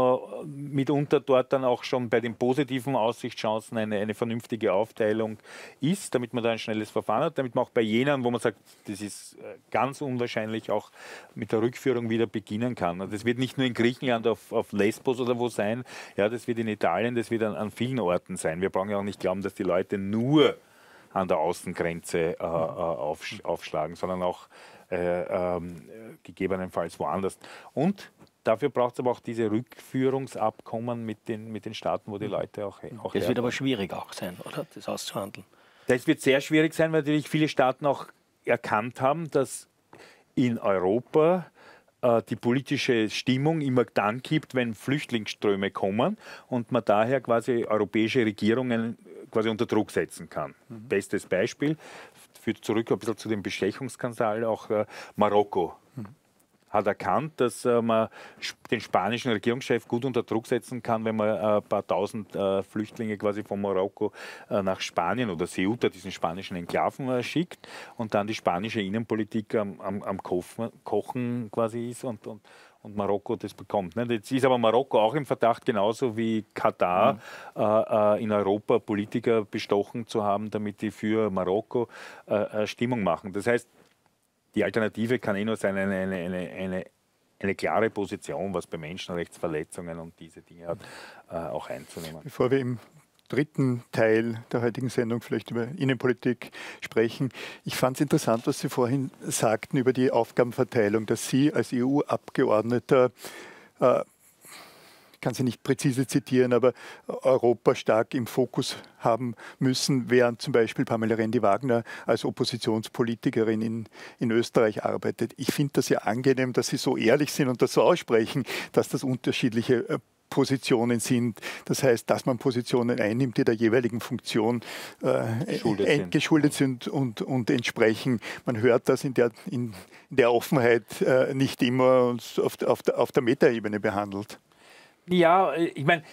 mitunter dort dann auch schon bei den positiven Aussichtschancen eine, eine vernünftige Aufteilung ist, damit man da ein schnelles Verfahren hat, damit man auch bei jenen, wo man sagt, das ist ganz unwahrscheinlich, auch mit der Rückführung wieder beginnen kann. Und das wird nicht nur in Griechenland auf, auf Lesbos oder wo sein, ja, das wird in Italien, das wird an, an vielen Orten sein. Wir brauchen ja auch nicht glauben, dass die Leute nur an der Außengrenze äh, auf, aufschlagen, sondern auch äh, äh, gegebenenfalls woanders. Und dafür braucht es aber auch diese Rückführungsabkommen mit den, mit den Staaten, wo die Leute auch, auch Das wird aber schwierig auch sein, oder? Das auszuhandeln. Das wird sehr schwierig sein, weil natürlich viele Staaten auch erkannt haben, dass in Europa die politische Stimmung immer dann gibt, wenn Flüchtlingsströme kommen und man daher quasi europäische Regierungen quasi unter Druck setzen kann. Mhm. Bestes Beispiel, führt zurück ein bisschen zu dem Bestechungsskandal, auch äh, Marokko. Mhm. Hat erkannt, dass äh, man den spanischen Regierungschef gut unter Druck setzen kann, wenn man äh, ein paar tausend äh, Flüchtlinge quasi von Marokko äh, nach Spanien oder Ceuta, diesen spanischen Enklaven, äh, schickt und dann die spanische Innenpolitik am, am, am Kochen, Kochen quasi ist und, und, und Marokko das bekommt. Ne? Jetzt ist aber Marokko auch im Verdacht, genauso wie Katar, mhm. äh, in Europa Politiker bestochen zu haben, damit die für Marokko äh, Stimmung machen. Das heißt, die Alternative kann eh nur sein, eine, eine, eine, eine, eine klare Position, was bei Menschenrechtsverletzungen und diese Dinge hat, äh, auch einzunehmen. Bevor wir im dritten Teil der heutigen Sendung vielleicht über Innenpolitik sprechen, ich fand es interessant, was Sie vorhin sagten über die Aufgabenverteilung, dass Sie als E U-Abgeordneter äh, ich kann Sie nicht präzise zitieren, aber Europa stark im Fokus haben müssen, während zum Beispiel Pamela Rendi-Wagner als Oppositionspolitikerin in, in Österreich arbeitet. Ich finde das ja angenehm, dass Sie so ehrlich sind und das so aussprechen, dass das unterschiedliche äh, Positionen sind. Das heißt, dass man Positionen einnimmt, die der jeweiligen Funktion äh, geschuldet, äh, sind. geschuldet sind und, und entsprechen. Man hört das in der, in, in der Offenheit äh, nicht immer und auf, auf, der, auf der Metaebene behandelt. Ja, ich meine,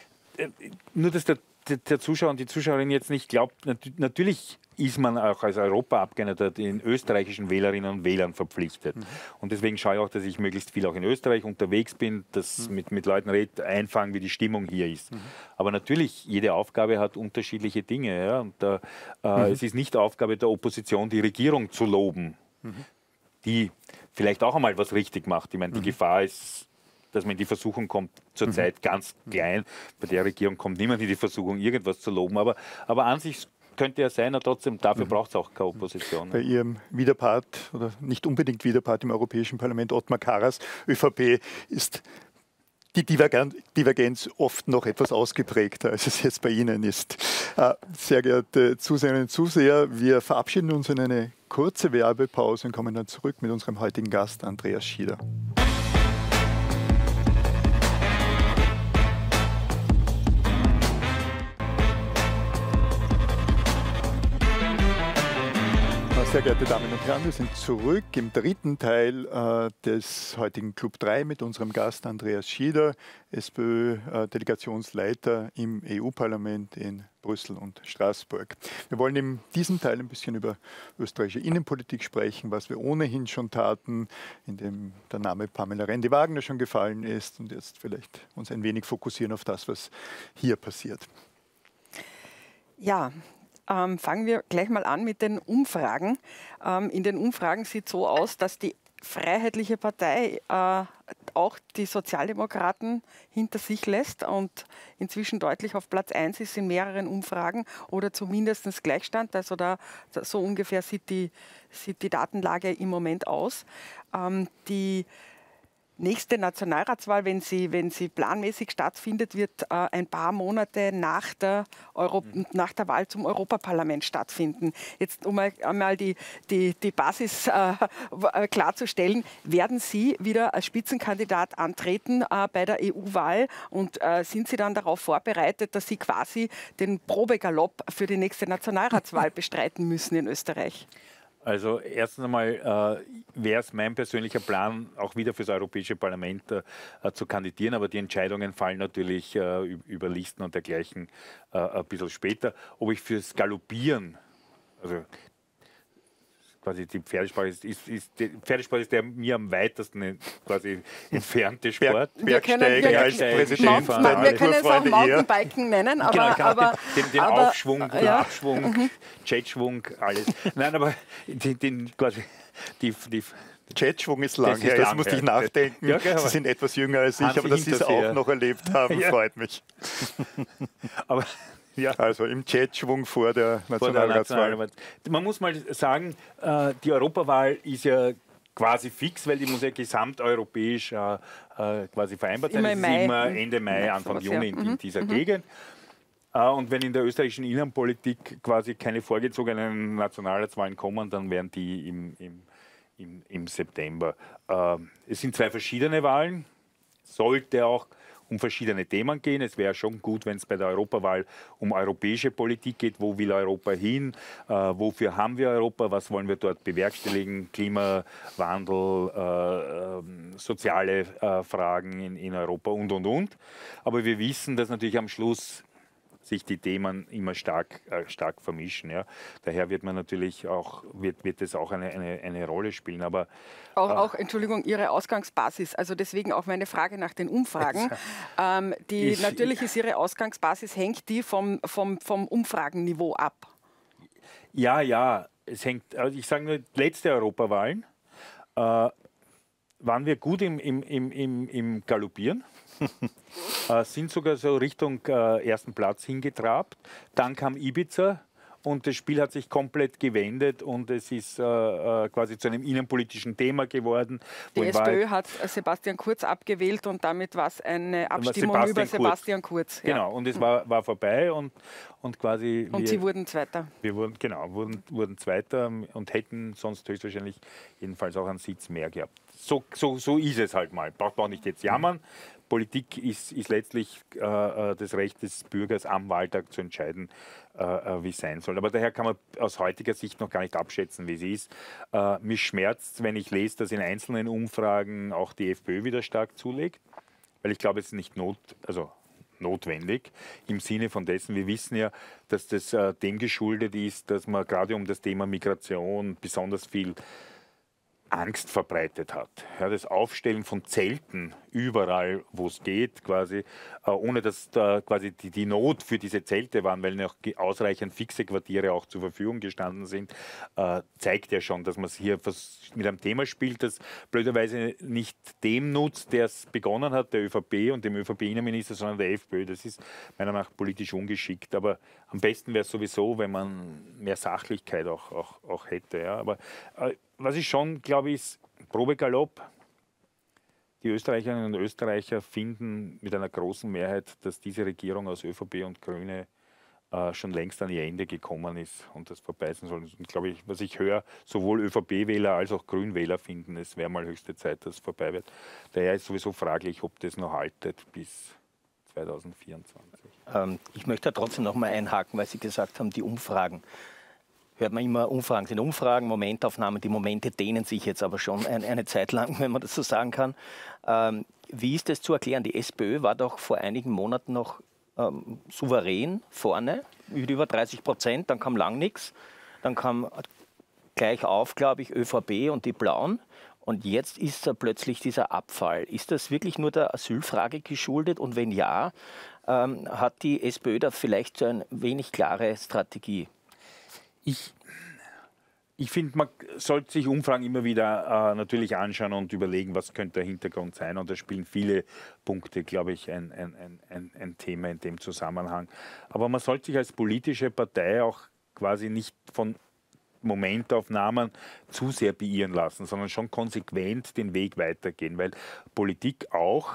nur dass der, der Zuschauer und die Zuschauerin jetzt nicht glaubt, nat natürlich ist man auch als Europaabgeordneter den österreichischen Wählerinnen und Wählern verpflichtet. Mhm. Und deswegen schaue ich auch, dass ich möglichst viel auch in Österreich unterwegs bin, dass mhm. mit, mit Leuten rede, einfangen, wie die Stimmung hier ist. Mhm. Aber natürlich, jede Aufgabe hat unterschiedliche Dinge. Ja? Und äh, mhm. es ist nicht Aufgabe der Opposition, die Regierung zu loben, mhm. die vielleicht auch einmal was richtig macht. Ich meine, die mhm. Gefahr ist, dass man in die Versuchung kommt, zurzeit mhm. ganz klein. Bei der Regierung kommt niemand in die Versuchung, irgendwas zu loben. Aber, aber an sich könnte ja sein, aber trotzdem, dafür mhm. braucht es auch keine Opposition. Bei Ihrem Widerpart, oder nicht unbedingt Widerpart im Europäischen Parlament, Ottmar Karas, ÖVP, ist die Divergenz oft noch etwas ausgeprägter, als es jetzt bei Ihnen ist. Sehr geehrte Zuseherinnen und Zuseher, wir verabschieden uns in eine kurze Werbepause und kommen dann zurück mit unserem heutigen Gast, Andreas Schieder. Sehr geehrte Damen und Herren, wir sind zurück im dritten Teil äh, des heutigen Club drei mit unserem Gast Andreas Schieder, SPÖ-Delegationsleiter im E U-Parlament in Brüssel und Straßburg. Wir wollen in diesem Teil ein bisschen über österreichische Innenpolitik sprechen, was wir ohnehin schon taten, indem der Name Pamela Rendi-Wagner schon gefallen ist, und jetzt vielleicht uns ein wenig fokussieren auf das, was hier passiert. Ja, ähm, fangen wir gleich mal an mit den Umfragen. Ähm, in den Umfragen sieht es so aus, dass die Freiheitliche Partei äh, auch die Sozialdemokraten hinter sich lässt und inzwischen deutlich auf Platz eins ist in mehreren Umfragen oder zumindest Gleichstand. Also da, da so ungefähr sieht die, sieht die Datenlage im Moment aus. Ähm, die nächste Nationalratswahl, wenn sie, wenn sie planmäßig stattfindet, wird äh, ein paar Monate nach der, Euro, nach der Wahl zum Europaparlament stattfinden. Jetzt, um einmal die, die, die Basis äh, klarzustellen, werden Sie wieder als Spitzenkandidat antreten äh, bei der E U-Wahl und äh, sind Sie dann darauf vorbereitet, dass Sie quasi den Probegalopp für die nächste Nationalratswahl bestreiten müssen in Österreich? Also erstens einmal äh, wäre es mein persönlicher Plan, auch wieder fürs Europäische Parlament äh, zu kandidieren, aber die Entscheidungen fallen natürlich äh, über Listen und dergleichen äh, ein bisschen später. Ob ich fürs Galoppieren, also quasi die Pferdesport ist, ist, ist, die Pferdesport ist der mir am weitesten quasi entfernte Sport. Wir können, wir, als Präsident Mount, wir können es auch Mountainbiken nennen, aber... Genau, aber den, den, den aber, Aufschwung, den ja. Abschwung, mhm. Jetschwung, alles. Nein, aber den, den quasi die... die Jetschwung ist lang, ist ja, jetzt lang, musste ja. ich nachdenken. Ja, okay, Sie sind etwas jünger als ich, aber dass Sie es auch noch erlebt haben, ja. freut mich. Aber... Ja. Also im Jetschwung vor der Nationalratswahl. National Man muss mal sagen, äh, die Europawahl ist ja quasi fix, weil die muss ja gesamteuropäisch äh, äh, quasi vereinbart sein. Immer, das ist Mai. immer Ende Mai, Anfang sowas, Juni ja. in, in dieser mhm. Gegend. Äh, und wenn in der österreichischen Innenpolitik quasi keine vorgezogenen Nationalratswahlen kommen, dann wären die im, im, im, im September. Äh, es sind zwei verschiedene Wahlen, sollte auch um verschiedene Themen gehen. Es wäre schon gut, wenn es bei der Europawahl um europäische Politik geht. Wo will Europa hin? Äh, wofür haben wir Europa? Was wollen wir dort bewerkstelligen? Klimawandel, äh, äh, soziale äh, Fragen in, in Europa und, und, und. Aber wir wissen, dass natürlich am Schluss sich die Themen immer stark, äh, stark vermischen. Ja. Daher wird man natürlich auch, wird, wird das auch eine, eine, eine Rolle spielen. Aber, auch, äh, auch, Entschuldigung, Ihre Ausgangsbasis, also deswegen auch meine Frage nach den Umfragen. Ähm, die, ich, natürlich ist Ihre Ausgangsbasis, hängt die vom, vom, vom Umfragenniveau ab? Ja, ja, es hängt, also ich sage nur, letzte Europawahlen äh, waren wir gut im, im, im, im, im Galoppieren. äh, sind sogar so Richtung äh, ersten Platz hingetrabt. Dann kam Ibiza und das Spiel hat sich komplett gewendet und es ist äh, äh, quasi zu einem innenpolitischen Thema geworden. Die SPÖ hat Sebastian Kurz abgewählt und damit war es eine Abstimmung Sebastian über Sebastian Kurz. Kurz ja. Genau, und es war, war vorbei und, und quasi... Und wir, Sie wurden Zweiter. Wir wurden, genau, wurden, wurden Zweiter und hätten sonst höchstwahrscheinlich jedenfalls auch einen Sitz mehr gehabt. So, so, so ist es halt mal. Braucht man auch nicht jetzt jammern. Politik ist, ist letztlich äh, das Recht des Bürgers am Wahltag zu entscheiden, äh, wie es sein soll. Aber daher kann man aus heutiger Sicht noch gar nicht abschätzen, wie es ist. Äh, mich schmerzt es, wenn ich lese, dass in einzelnen Umfragen auch die FPÖ wieder stark zulegt, weil ich glaube, es ist nicht not, also notwendig im Sinne von dessen, wir wissen ja, dass das äh, dem geschuldet ist, dass man gerade um das Thema Migration besonders viel Angst verbreitet hat. Ja, das Aufstellen von Zelten überall, wo es geht, quasi, äh, ohne dass da quasi die, die Not für diese Zelte waren, weil noch ausreichend fixe Quartiere auch zur Verfügung gestanden sind, äh, zeigt ja schon, dass man es hier mit einem Thema spielt, das blöderweise nicht dem nutzt, der es begonnen hat, der ÖVP und dem ÖVP-Innenminister, sondern der FPÖ. Das ist meiner Meinung nach politisch ungeschickt. Aber am besten wäre es sowieso, wenn man mehr Sachlichkeit auch, auch, auch hätte. Ja. Aber äh, was ich schon glaube, ist Probegalopp. Die Österreicherinnen und Österreicher finden mit einer großen Mehrheit, dass diese Regierung aus ÖVP und Grüne äh, schon längst an ihr Ende gekommen ist und das vorbei sein soll. Und glaube ich, was ich höre, sowohl ÖVP-Wähler als auch Grünwähler finden, es wäre mal höchste Zeit, dass es vorbei wird. Daher ist sowieso fraglich, ob das noch haltet bis zweitausendvierundzwanzig. Ähm, ich möchte trotzdem noch mal einhaken, weil Sie gesagt haben, die Umfragen. hört man immer, Umfragen sind Umfragen, Momentaufnahmen. Die Momente dehnen sich jetzt aber schon ein, eine Zeit lang, wenn man das so sagen kann. Ähm, wie ist das zu erklären? Die SPÖ war doch vor einigen Monaten noch ähm, souverän vorne, mit über dreißig Prozent. Dann kam lang nichts. Dann kam gleich auf, glaube ich, ÖVP und die Blauen. Und jetzt ist da plötzlich dieser Abfall. Ist das wirklich nur der Asylfrage geschuldet? Und wenn ja, ähm, hat die SPÖ da vielleicht so eine wenig klare Strategie? Ich, ich finde, man sollte sich Umfragen immer wieder äh, natürlich anschauen und überlegen, was könnte der Hintergrund sein. Und da spielen viele Punkte, glaube ich, ein, ein, ein, ein Thema in dem Zusammenhang. Aber man sollte sich als politische Partei auch quasi nicht von Momentaufnahmen zu sehr beirren lassen, sondern schon konsequent den Weg weitergehen, weil Politik auch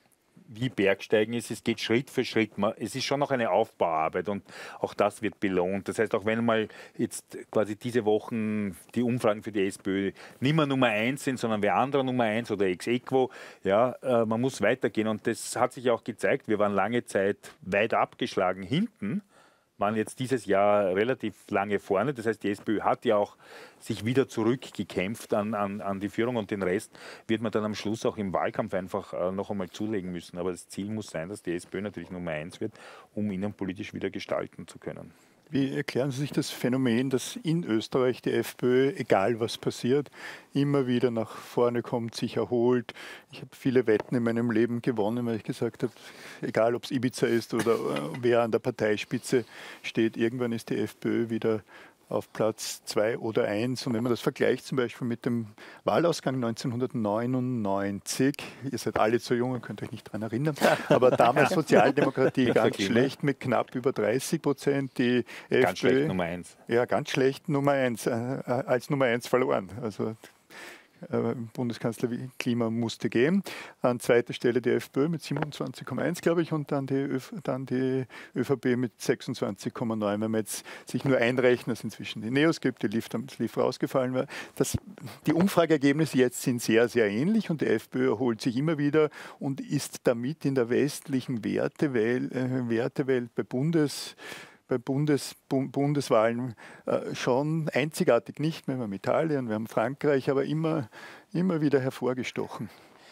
wie Bergsteigen ist, es geht Schritt für Schritt. Es ist schon noch eine Aufbauarbeit und auch das wird belohnt. Das heißt, auch wenn mal jetzt quasi diese Wochen die Umfragen für die SPÖ nicht mehr Nummer eins sind, sondern wer anderer Nummer eins oder ex aequo, ja, äh, man muss weitergehen. Und das hat sich auch gezeigt. Wir waren lange Zeit weit abgeschlagen hinten, waren jetzt dieses Jahr relativ lange vorne. Das heißt, die SPÖ hat ja auch sich wieder zurückgekämpft an, an, an die Führung und den Rest wird man dann am Schluss auch im Wahlkampf einfach äh, noch einmal zulegen müssen. Aber das Ziel muss sein, dass die SPÖ natürlich Nummer eins wird, um innenpolitisch wieder gestalten zu können. Wie erklären Sie sich das Phänomen, dass in Österreich die FPÖ, egal was passiert, immer wieder nach vorne kommt, sich erholt? Ich habe viele Wetten in meinem Leben gewonnen, weil ich gesagt habe, egal ob es Ibiza ist oder wer an der Parteispitze steht, irgendwann ist die FPÖ wieder auf Platz zwei oder eins. Und wenn man das vergleicht zum Beispiel mit dem Wahlausgang neunzehnhundertneunundneunzig, ihr seid alle zu jung, könnt euch nicht daran erinnern, aber damals Sozialdemokratie ganz schlecht mit knapp über dreißig Prozent. Die ganz FPÖ, schlecht Nummer eins. Ja, ganz schlecht Nummer eins, äh, als Nummer eins verloren. Also Bundeskanzler Klima musste gehen. An zweiter Stelle die FPÖ mit siebenundzwanzig Komma eins, glaube ich, und dann die, Öf dann die ÖVP mit sechsundzwanzig Komma neun. Wenn man jetzt sich nur einrechnet, dass es inzwischen die Neos gibt, die L I F, das L I F rausgefallen war. Das, die Umfrageergebnisse jetzt sind sehr, sehr ähnlich und die FPÖ erholt sich immer wieder und ist damit in der westlichen Wertewelt, äh, Wertewelt bei Bundes bei Bundes, Bu Bundeswahlen äh, schon einzigartig, nicht mehr. Wir haben Italien, wir haben Frankreich, aber immer, immer wieder hervorgestochen.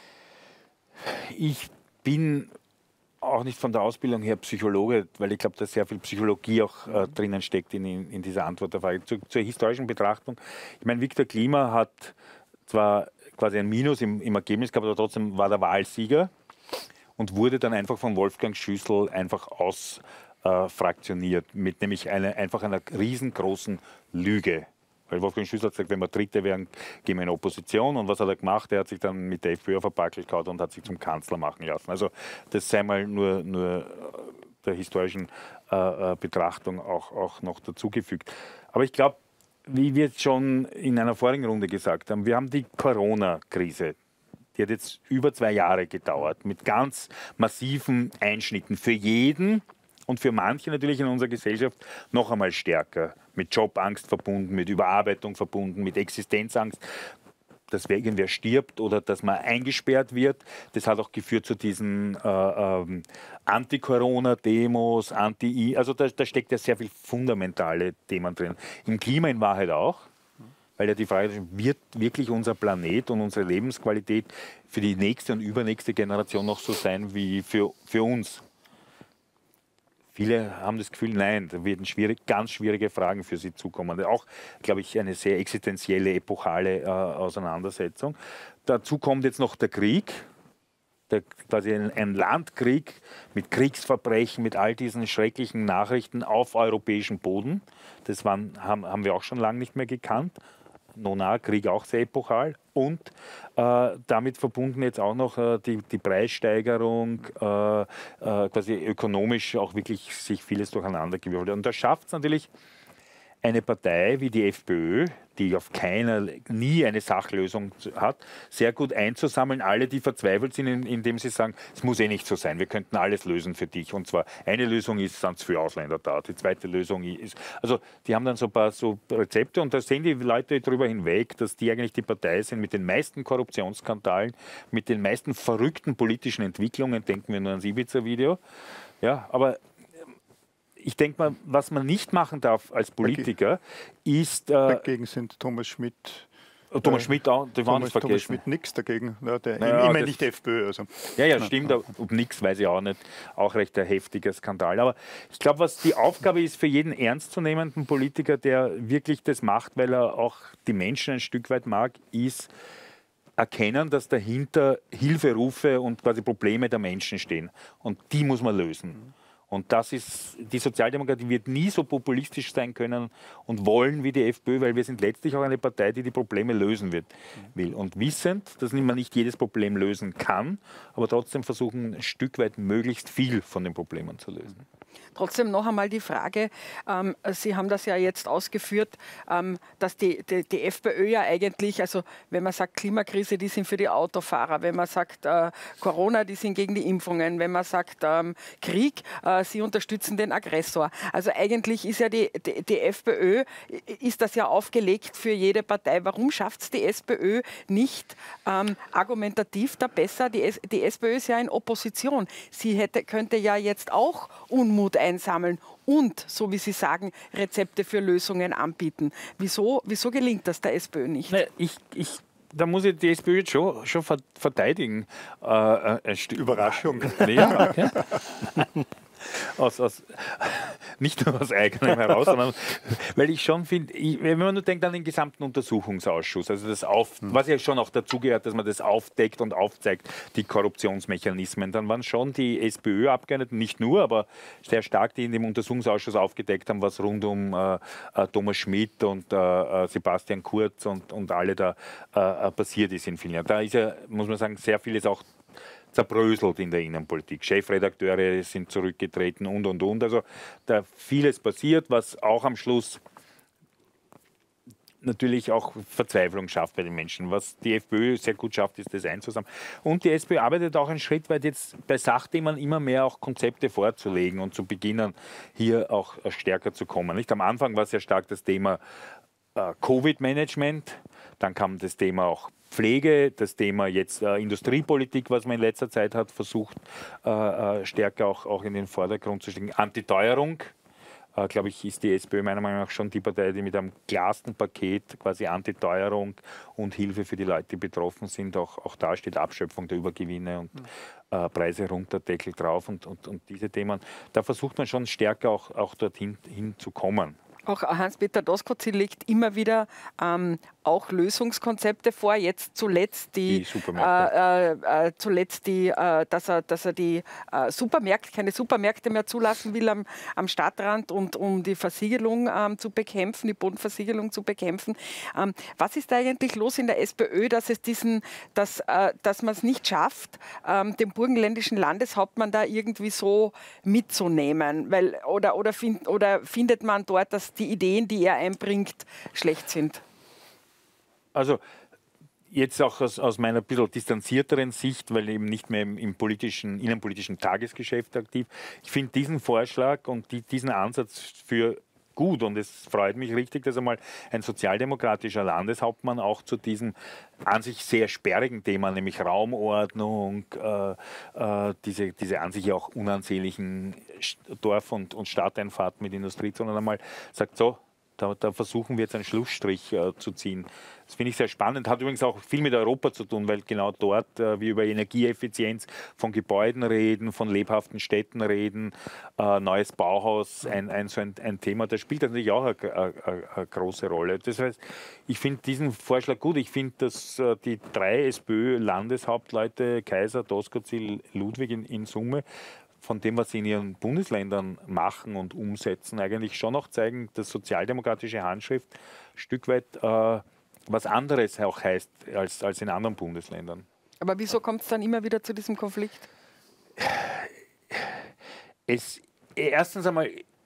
Ich bin auch nicht von der Ausbildung her Psychologe, weil ich glaube, dass sehr viel Psychologie auch äh, drinnen steckt in, in dieser Antwort der Frage. Zu, zur historischen Betrachtung. Ich meine, Viktor Klima hat zwar quasi ein Minus im, im Ergebnis gehabt, aber trotzdem war der Wahlsieger und wurde dann einfach von Wolfgang Schüssel einfach aus Äh, fraktioniert, mit nämlich eine, einfach einer riesengroßen Lüge. Weil Wolfgang Schüssel hat gesagt, wenn wir Dritte wären, gehen wir in Opposition. Und was hat er gemacht? Er hat sich dann mit der FPÖ auf den Backel gehauen und hat sich zum Kanzler machen lassen. Also das sei mal nur, nur der historischen äh, Betrachtung auch, auch noch dazugefügt. Aber ich glaube, wie wir jetzt schon in einer vorigen Runde gesagt haben, wir haben die Corona-Krise. Die hat jetzt über zwei Jahre gedauert, mit ganz massiven Einschnitten für jeden. Und für manche natürlich in unserer Gesellschaft noch einmal stärker. Mit Jobangst verbunden, mit Überarbeitung verbunden, mit Existenzangst, dass irgendwer stirbt oder dass man eingesperrt wird. Das hat auch geführt zu diesen äh, ähm, Anti-Corona-Demos, Anti-I. Also da, da steckt ja sehr viel fundamentale Themen drin. Im Klima in Wahrheit auch. Weil ja die Frage ist, wird wirklich unser Planet und unsere Lebensqualität für die nächste und übernächste Generation noch so sein wie für, für uns? Viele haben das Gefühl, nein, da werden schwierig, ganz schwierige Fragen für sie zukommen. Auch, glaube ich, eine sehr existenzielle, epochale äh, Auseinandersetzung. Dazu kommt jetzt noch der Krieg, der, quasi ein, ein Landkrieg mit Kriegsverbrechen, mit all diesen schrecklichen Nachrichten auf europäischem Boden. Das waren, haben, haben wir auch schon lange nicht mehr gekannt. Nona, Krieg auch sehr epochal und äh, damit verbunden jetzt auch noch äh, die, die Preissteigerung, äh, äh, quasi ökonomisch auch wirklich sich vieles durcheinander gewürfelt. Und da schafft es natürlich eine Partei wie die FPÖ, die auf keiner, nie eine Sachlösung hat, sehr gut einzusammeln, alle, die verzweifelt sind, indem sie sagen, es muss eh nicht so sein, wir könnten alles lösen für dich. Und zwar, eine Lösung ist, sind es für Ausländer da, die zweite Lösung ist, also die haben dann so ein paar so Rezepte und da sehen die Leute darüber hinweg, dass die eigentlich die Partei sind mit den meisten Korruptionsskandalen, mit den meisten verrückten politischen Entwicklungen, denken wir nur ans Ibiza-Video. Ja, aber ich denke mal, was man nicht machen darf als Politiker, dagegen, ist... Äh, dagegen sind Thomas Schmidt... Thomas Schmidt auch, die waren Thomas, vergessen. Thomas Schmidt nichts dagegen, ja, der naja, immer nicht FPÖ. Also. Ja, ja, stimmt, ob nichts weiß ich auch nicht, auch recht ein heftiger Skandal. Aber ich glaube, was die Aufgabe ist für jeden ernstzunehmenden Politiker, der wirklich das macht, weil er auch die Menschen ein Stück weit mag, ist erkennen, dass dahinter Hilferufe und quasi Probleme der Menschen stehen. Und die muss man lösen. Und das ist, die Sozialdemokratie wird nie so populistisch sein können und wollen wie die FPÖ, weil wir sind letztlich auch eine Partei, die die Probleme lösen wird, will. Und wissend, dass man nicht jedes Problem lösen kann, aber trotzdem versuchen, ein Stück weit möglichst viel von den Problemen zu lösen. Trotzdem noch einmal die Frage, ähm, Sie haben das ja jetzt ausgeführt, ähm, dass die, die, die FPÖ ja eigentlich, also wenn man sagt Klimakrise, die sind für die Autofahrer, wenn man sagt äh, Corona, die sind gegen die Impfungen, wenn man sagt ähm, Krieg, äh, sie unterstützen den Aggressor. Also eigentlich ist ja die, die, die FPÖ, ist das ja aufgelegt für jede Partei. Warum schafft es die SPÖ nicht ähm, argumentativ da besser? Die, S die SPÖ ist ja in Opposition. Sie hätte, könnte ja jetzt auch Unmut einsammeln und, so wie Sie sagen, Rezepte für Lösungen anbieten. Wieso, wieso gelingt das der SPÖ nicht? Ne, ich, ich, da muss ich die SPÖ jetzt schon, schon verteidigen. Äh, äh, Überraschung. Ja, okay. Aus, aus, nicht nur aus eigenem heraus, sondern weil ich schon finde, wenn man nur denkt an den gesamten Untersuchungsausschuss, also das auf, mhm. was ja schon auch dazugehört, dass man das aufdeckt und aufzeigt, die Korruptionsmechanismen, dann waren schon die SPÖ-Abgeordneten, nicht nur, aber sehr stark, die in dem Untersuchungsausschuss aufgedeckt haben, was rund um äh, äh, Thomas Schmidt und äh, Sebastian Kurz und, und alle da äh, passiert ist in vielen Jahren. Da ist ja, muss man sagen, sehr vieles auch zerbröselt in der Innenpolitik. Chefredakteure sind zurückgetreten und, und, und. Also da vieles passiert, was auch am Schluss natürlich auch Verzweiflung schafft bei den Menschen. Was die FPÖ sehr gut schafft, ist das einzusammeln. Und die SPÖ arbeitet auch einen Schritt weit jetzt bei Sachthemen immer mehr auch Konzepte vorzulegen und zu beginnen, hier auch stärker zu kommen. Nicht? Am Anfang war sehr stark das Thema äh, Covid-Management, dann kam das Thema auch Pflege, das Thema jetzt äh, Industriepolitik, was man in letzter Zeit hat versucht, äh, stärker auch, auch in den Vordergrund zu stellen. Antiteuerung, äh, glaube ich, ist die SPÖ meiner Meinung nach schon die Partei, die mit einem klarsten Paket quasi Antiteuerung und Hilfe für die Leute, die betroffen sind, auch, auch da steht Abschöpfung der Übergewinne und äh, Preise runter, Deckel drauf und, und, und diese Themen. Da versucht man schon stärker auch, auch dorthin hin zu kommen. Auch Hans-Peter Doskozil legt immer wieder ähm, auch Lösungskonzepte vor. Jetzt zuletzt die, die Supermärkte, äh, äh, zuletzt die, äh, dass er, dass er die äh, Supermärkte, keine Supermärkte mehr zulassen will am, am Stadtrand und um die Versiegelung ähm, zu bekämpfen, die Bodenversiegelung zu bekämpfen. Ähm, was ist da eigentlich los in der SPÖ, dass es diesen, dass, äh, dass man es nicht schafft, ähm, den burgenländischen Landeshauptmann da irgendwie so mitzunehmen? Weil, oder, oder, find, oder findet man dort, dass die Ideen, die er einbringt, schlecht sind? Also jetzt auch aus, aus meiner ein bisschen distanzierteren Sicht, weil eben nicht mehr im, im politischen, innenpolitischen Tagesgeschäft aktiv. Ich finde diesen Vorschlag und die, diesen Ansatz für gut und es freut mich richtig, dass einmal ein sozialdemokratischer Landeshauptmann auch zu diesem an sich sehr sperrigen Thema, nämlich Raumordnung, äh, äh, diese, diese an sich auch unansehnlichen Dorf- und, und Stadteinfahrten mit Industriezonen einmal sagt, so, da, da versuchen wir jetzt einen Schlussstrich äh, zu ziehen. Das finde ich sehr spannend, hat übrigens auch viel mit Europa zu tun, weil genau dort äh, wir über Energieeffizienz von Gebäuden reden, von lebhaften Städten reden, äh, neues Bauhaus, ein, ein, so ein, ein Thema, das spielt natürlich auch eine, eine, eine große Rolle. Das heißt, ich finde diesen Vorschlag gut. Ich finde, dass äh, die drei SPÖ-Landeshauptleute, Kaiser, Doskozil, Ludwig in, in Summe, von dem, was sie in ihren Bundesländern machen und umsetzen, eigentlich schon auch zeigen, dass sozialdemokratische Handschrift ein Stück weit äh, was anderes auch heißt als, als in anderen Bundesländern. Aber wieso kommt es dann immer wieder zu diesem Konflikt? Es, erstens einmal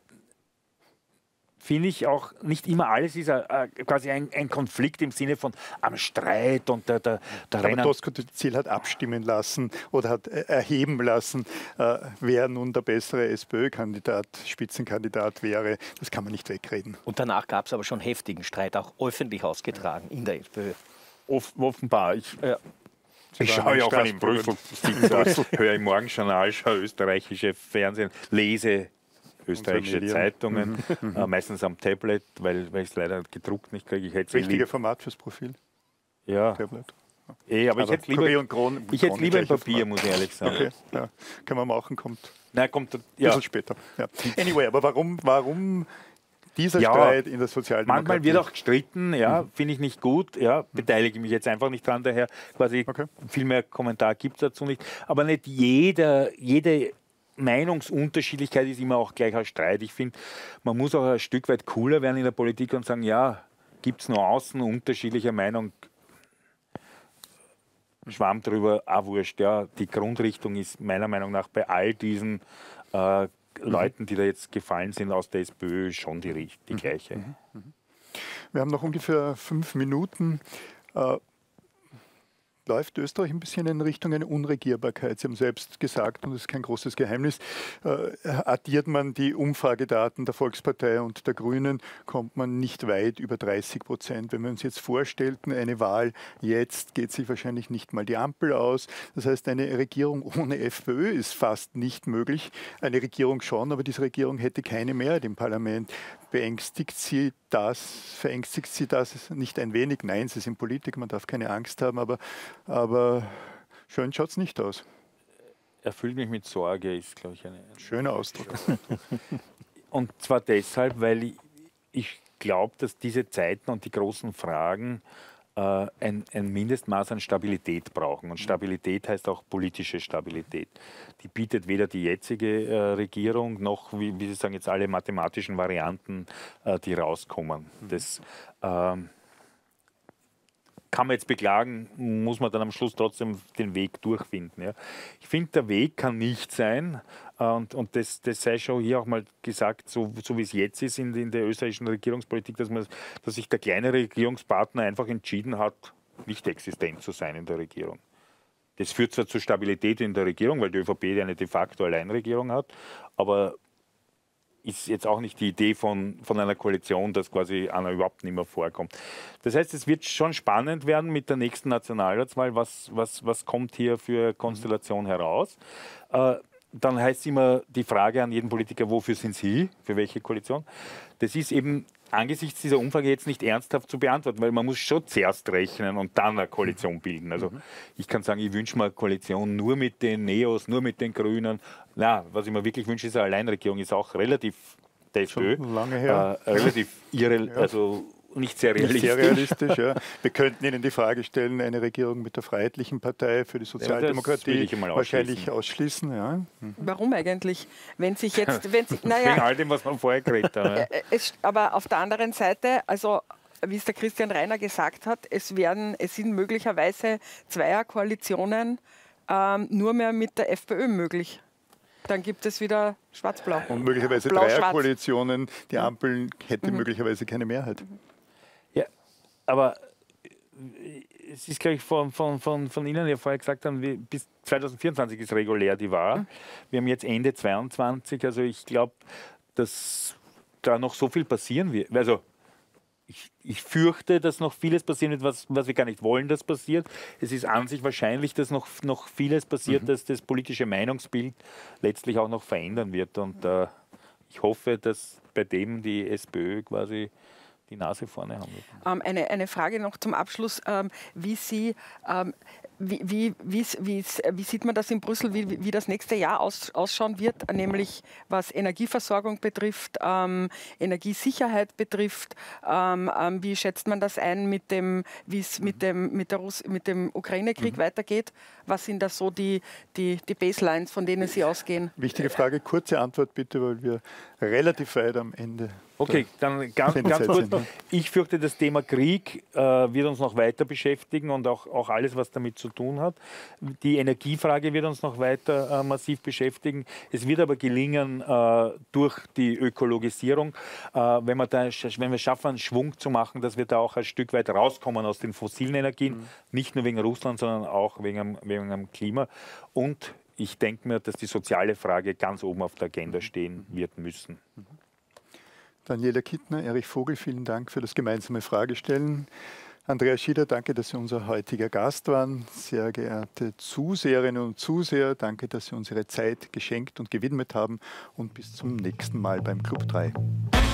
finde ich auch, nicht immer alles ist äh, quasi ein, ein Konflikt im Sinne von am Streit und der, der, der Aber Doskozil hat abstimmen lassen oder hat erheben lassen, äh, wer nun der bessere SPÖ-Kandidat, Spitzenkandidat wäre. Das kann man nicht wegreden. Und danach gab es aber schon heftigen Streit, auch öffentlich ausgetragen in der SPÖ. Off offenbar. Ich, ja. ich schaue ja auch an in Brüssel, höre im Morgenjournal, schaue österreichische Fernsehen, lese österreichische Medien. Zeitungen, äh, meistens am Tablet, weil, weil ich es leider gedruckt nicht kriege. Ich hätte Richtige Format fürs Profil. Ja. Tablet. Eh, aber, aber ich hätte lieber, Kurier und Kron, ich hätte lieber ein Papier, Format. muss ich ehrlich sagen. Okay, ja. Können wir machen, kommt Nein, kommt ein ja. bisschen später. Ja. Anyway, aber warum, warum dieser Ja, Streit in der Sozialdemokratie? Manchmal wird auch gestritten, ja, Mhm. finde ich nicht gut, ja, beteilige mich jetzt einfach nicht dran, daher quasi Okay. viel mehr Kommentar gibt es dazu nicht. Aber nicht jeder, jede Meinungsunterschiedlichkeit ist immer auch gleich ein Streit. Ich finde, man muss auch ein Stück weit cooler werden in der Politik und sagen, ja, gibt es nur außen unterschiedliche Meinung, Schwamm drüber, auch wurscht. Ja. Die Grundrichtung ist meiner Meinung nach bei all diesen äh, Leuten, die da jetzt gefallen sind aus der SPÖ, schon die, die gleiche. Wir haben noch ungefähr fünf Minuten. Äh, läuft Österreich ein bisschen in Richtung einer Unregierbarkeit? Sie haben selbst gesagt, und das ist kein großes Geheimnis, äh, addiert man die Umfragedaten der Volkspartei und der Grünen, kommt man nicht weit über dreißig Prozent. Wenn wir uns jetzt vorstellten, eine Wahl jetzt, geht sich wahrscheinlich nicht mal die Ampel aus. Das heißt, eine Regierung ohne FPÖ ist fast nicht möglich. Eine Regierung schon, aber diese Regierung hätte keine Mehrheit im Parlament. Beängstigt Sie das, verängstigt Sie das nicht ein wenig? Nein, Sie sind Politiker, man darf keine Angst haben, aber, aber schön schaut es nicht aus. Erfüllt mich mit Sorge, ist, glaube ich, ein schöner Ausdruck. Und zwar deshalb, weil ich, ich glaube, dass diese Zeiten und die großen Fragen äh, ein, ein Mindestmaß an Stabilität brauchen. Und Stabilität heißt auch politische Stabilität. Die bietet weder die jetzige äh, Regierung noch, wie, wie Sie sagen, jetzt alle mathematischen Varianten, äh, die rauskommen. Das ähm, kann man jetzt beklagen, muss man dann am Schluss trotzdem den Weg durchfinden. Ja. Ich finde, der Weg kann nicht sein, und, und das, das sei schon hier auch mal gesagt, so, so wie es jetzt ist in, in der österreichischen Regierungspolitik, dass, man, dass sich der kleine Regierungspartner einfach entschieden hat, nicht existent zu sein in der Regierung. Das führt zwar zur Stabilität in der Regierung, weil die ÖVP eine de facto Alleinregierung hat, aber ist jetzt auch nicht die Idee von, von einer Koalition, dass quasi einer überhaupt nicht mehr vorkommt. Das heißt, es wird schon spannend werden mit der nächsten Nationalratswahl, was, was, was kommt hier für Konstellation heraus. Äh, dann heißt immer die Frage an jeden Politiker, wofür sind Sie, für welche Koalition? Das ist eben angesichts dieser Umfrage jetzt nicht ernsthaft zu beantworten, weil man muss schon zuerst rechnen und dann eine Koalition bilden. Also ich kann sagen, ich wünsche mir eine Koalition nur mit den Neos, nur mit den Grünen. Na, was ich mir wirklich wünsche, ist eine Alleinregierung, ist auch relativ der FPÖ. Schon lange her. Äh, relativ irre, Ja. also nicht sehr realistisch. Nicht sehr realistisch, ja. Wir könnten Ihnen die Frage stellen, eine Regierung mit der Freiheitlichen Partei für die Sozialdemokratie will ich mal wahrscheinlich ausschließen. Ja. Warum eigentlich? Wenn sich jetzt, wenn sich, Wegen naja, all dem, was wir vorher geredet haben. Ja. äh, es, aber auf der anderen Seite, also wie es der Christian Reiner gesagt hat, es, werden, es sind möglicherweise Zweierkoalitionen ähm, nur mehr mit der FPÖ möglich. Dann gibt es wieder Schwarz-Blau. Und möglicherweise Blau-Schwarz. Dreierkoalitionen. Die Ampel hätte mhm. möglicherweise keine Mehrheit. Ja, aber es ist, glaube ich, von, von, von, von Ihnen ja vorher gesagt haben, wie, bis zwanzig vierundzwanzig ist regulär die Wahl. Mhm. Wir haben jetzt Ende zweiundzwanzig, also ich glaube, dass da noch so viel passieren wird. Also ich, ich fürchte, dass noch vieles passieren wird, was, was wir gar nicht wollen, dass passiert. Es ist an sich wahrscheinlich, dass noch, noch vieles passiert, mhm. dass das politische Meinungsbild letztlich auch noch verändern wird. Und äh, ich hoffe, dass bei dem die SPÖ quasi die Nase vorne haben wird. Ähm, eine, eine Frage noch zum Abschluss. Ähm, wie Sie... Ähm, Wie, wie, wie, wie, wie sieht man das in Brüssel, wie, wie das nächste Jahr aus, ausschauen wird, nämlich was Energieversorgung betrifft, ähm, Energiesicherheit betrifft? Ähm, ähm, wie schätzt man das ein, mit dem, wie es mit dem, mit der Russ mit dem Ukraine-Krieg mhm. weitergeht? Was sind da so die, die, die Baselines, von denen Sie ausgehen? Wichtige Frage, kurze Antwort bitte, weil wir relativ weit am Ende. Okay, dann ganz, ganz kurz. Ich fürchte, das Thema Krieg äh, wird uns noch weiter beschäftigen und auch, auch alles, was damit zu tun hat. Die Energiefrage wird uns noch weiter äh, massiv beschäftigen. Es wird aber gelingen, äh, durch die Ökologisierung, äh, wenn, wir da, wenn wir schaffen, einen Schwung zu machen, dass wir da auch ein Stück weit rauskommen aus den fossilen Energien, mhm. nicht nur wegen Russland, sondern auch wegen dem, wegen dem Klima. Und ich denke mir, dass die soziale Frage ganz oben auf der Agenda stehen wird müssen. Daniela Kittner, Erich Vogel, vielen Dank für das gemeinsame Fragestellen. Andreas Schieder, danke, dass Sie unser heutiger Gast waren. Sehr geehrte Zuseherinnen und Zuseher, danke, dass Sie uns Ihre Zeit geschenkt und gewidmet haben. Und bis zum nächsten Mal beim Club drei.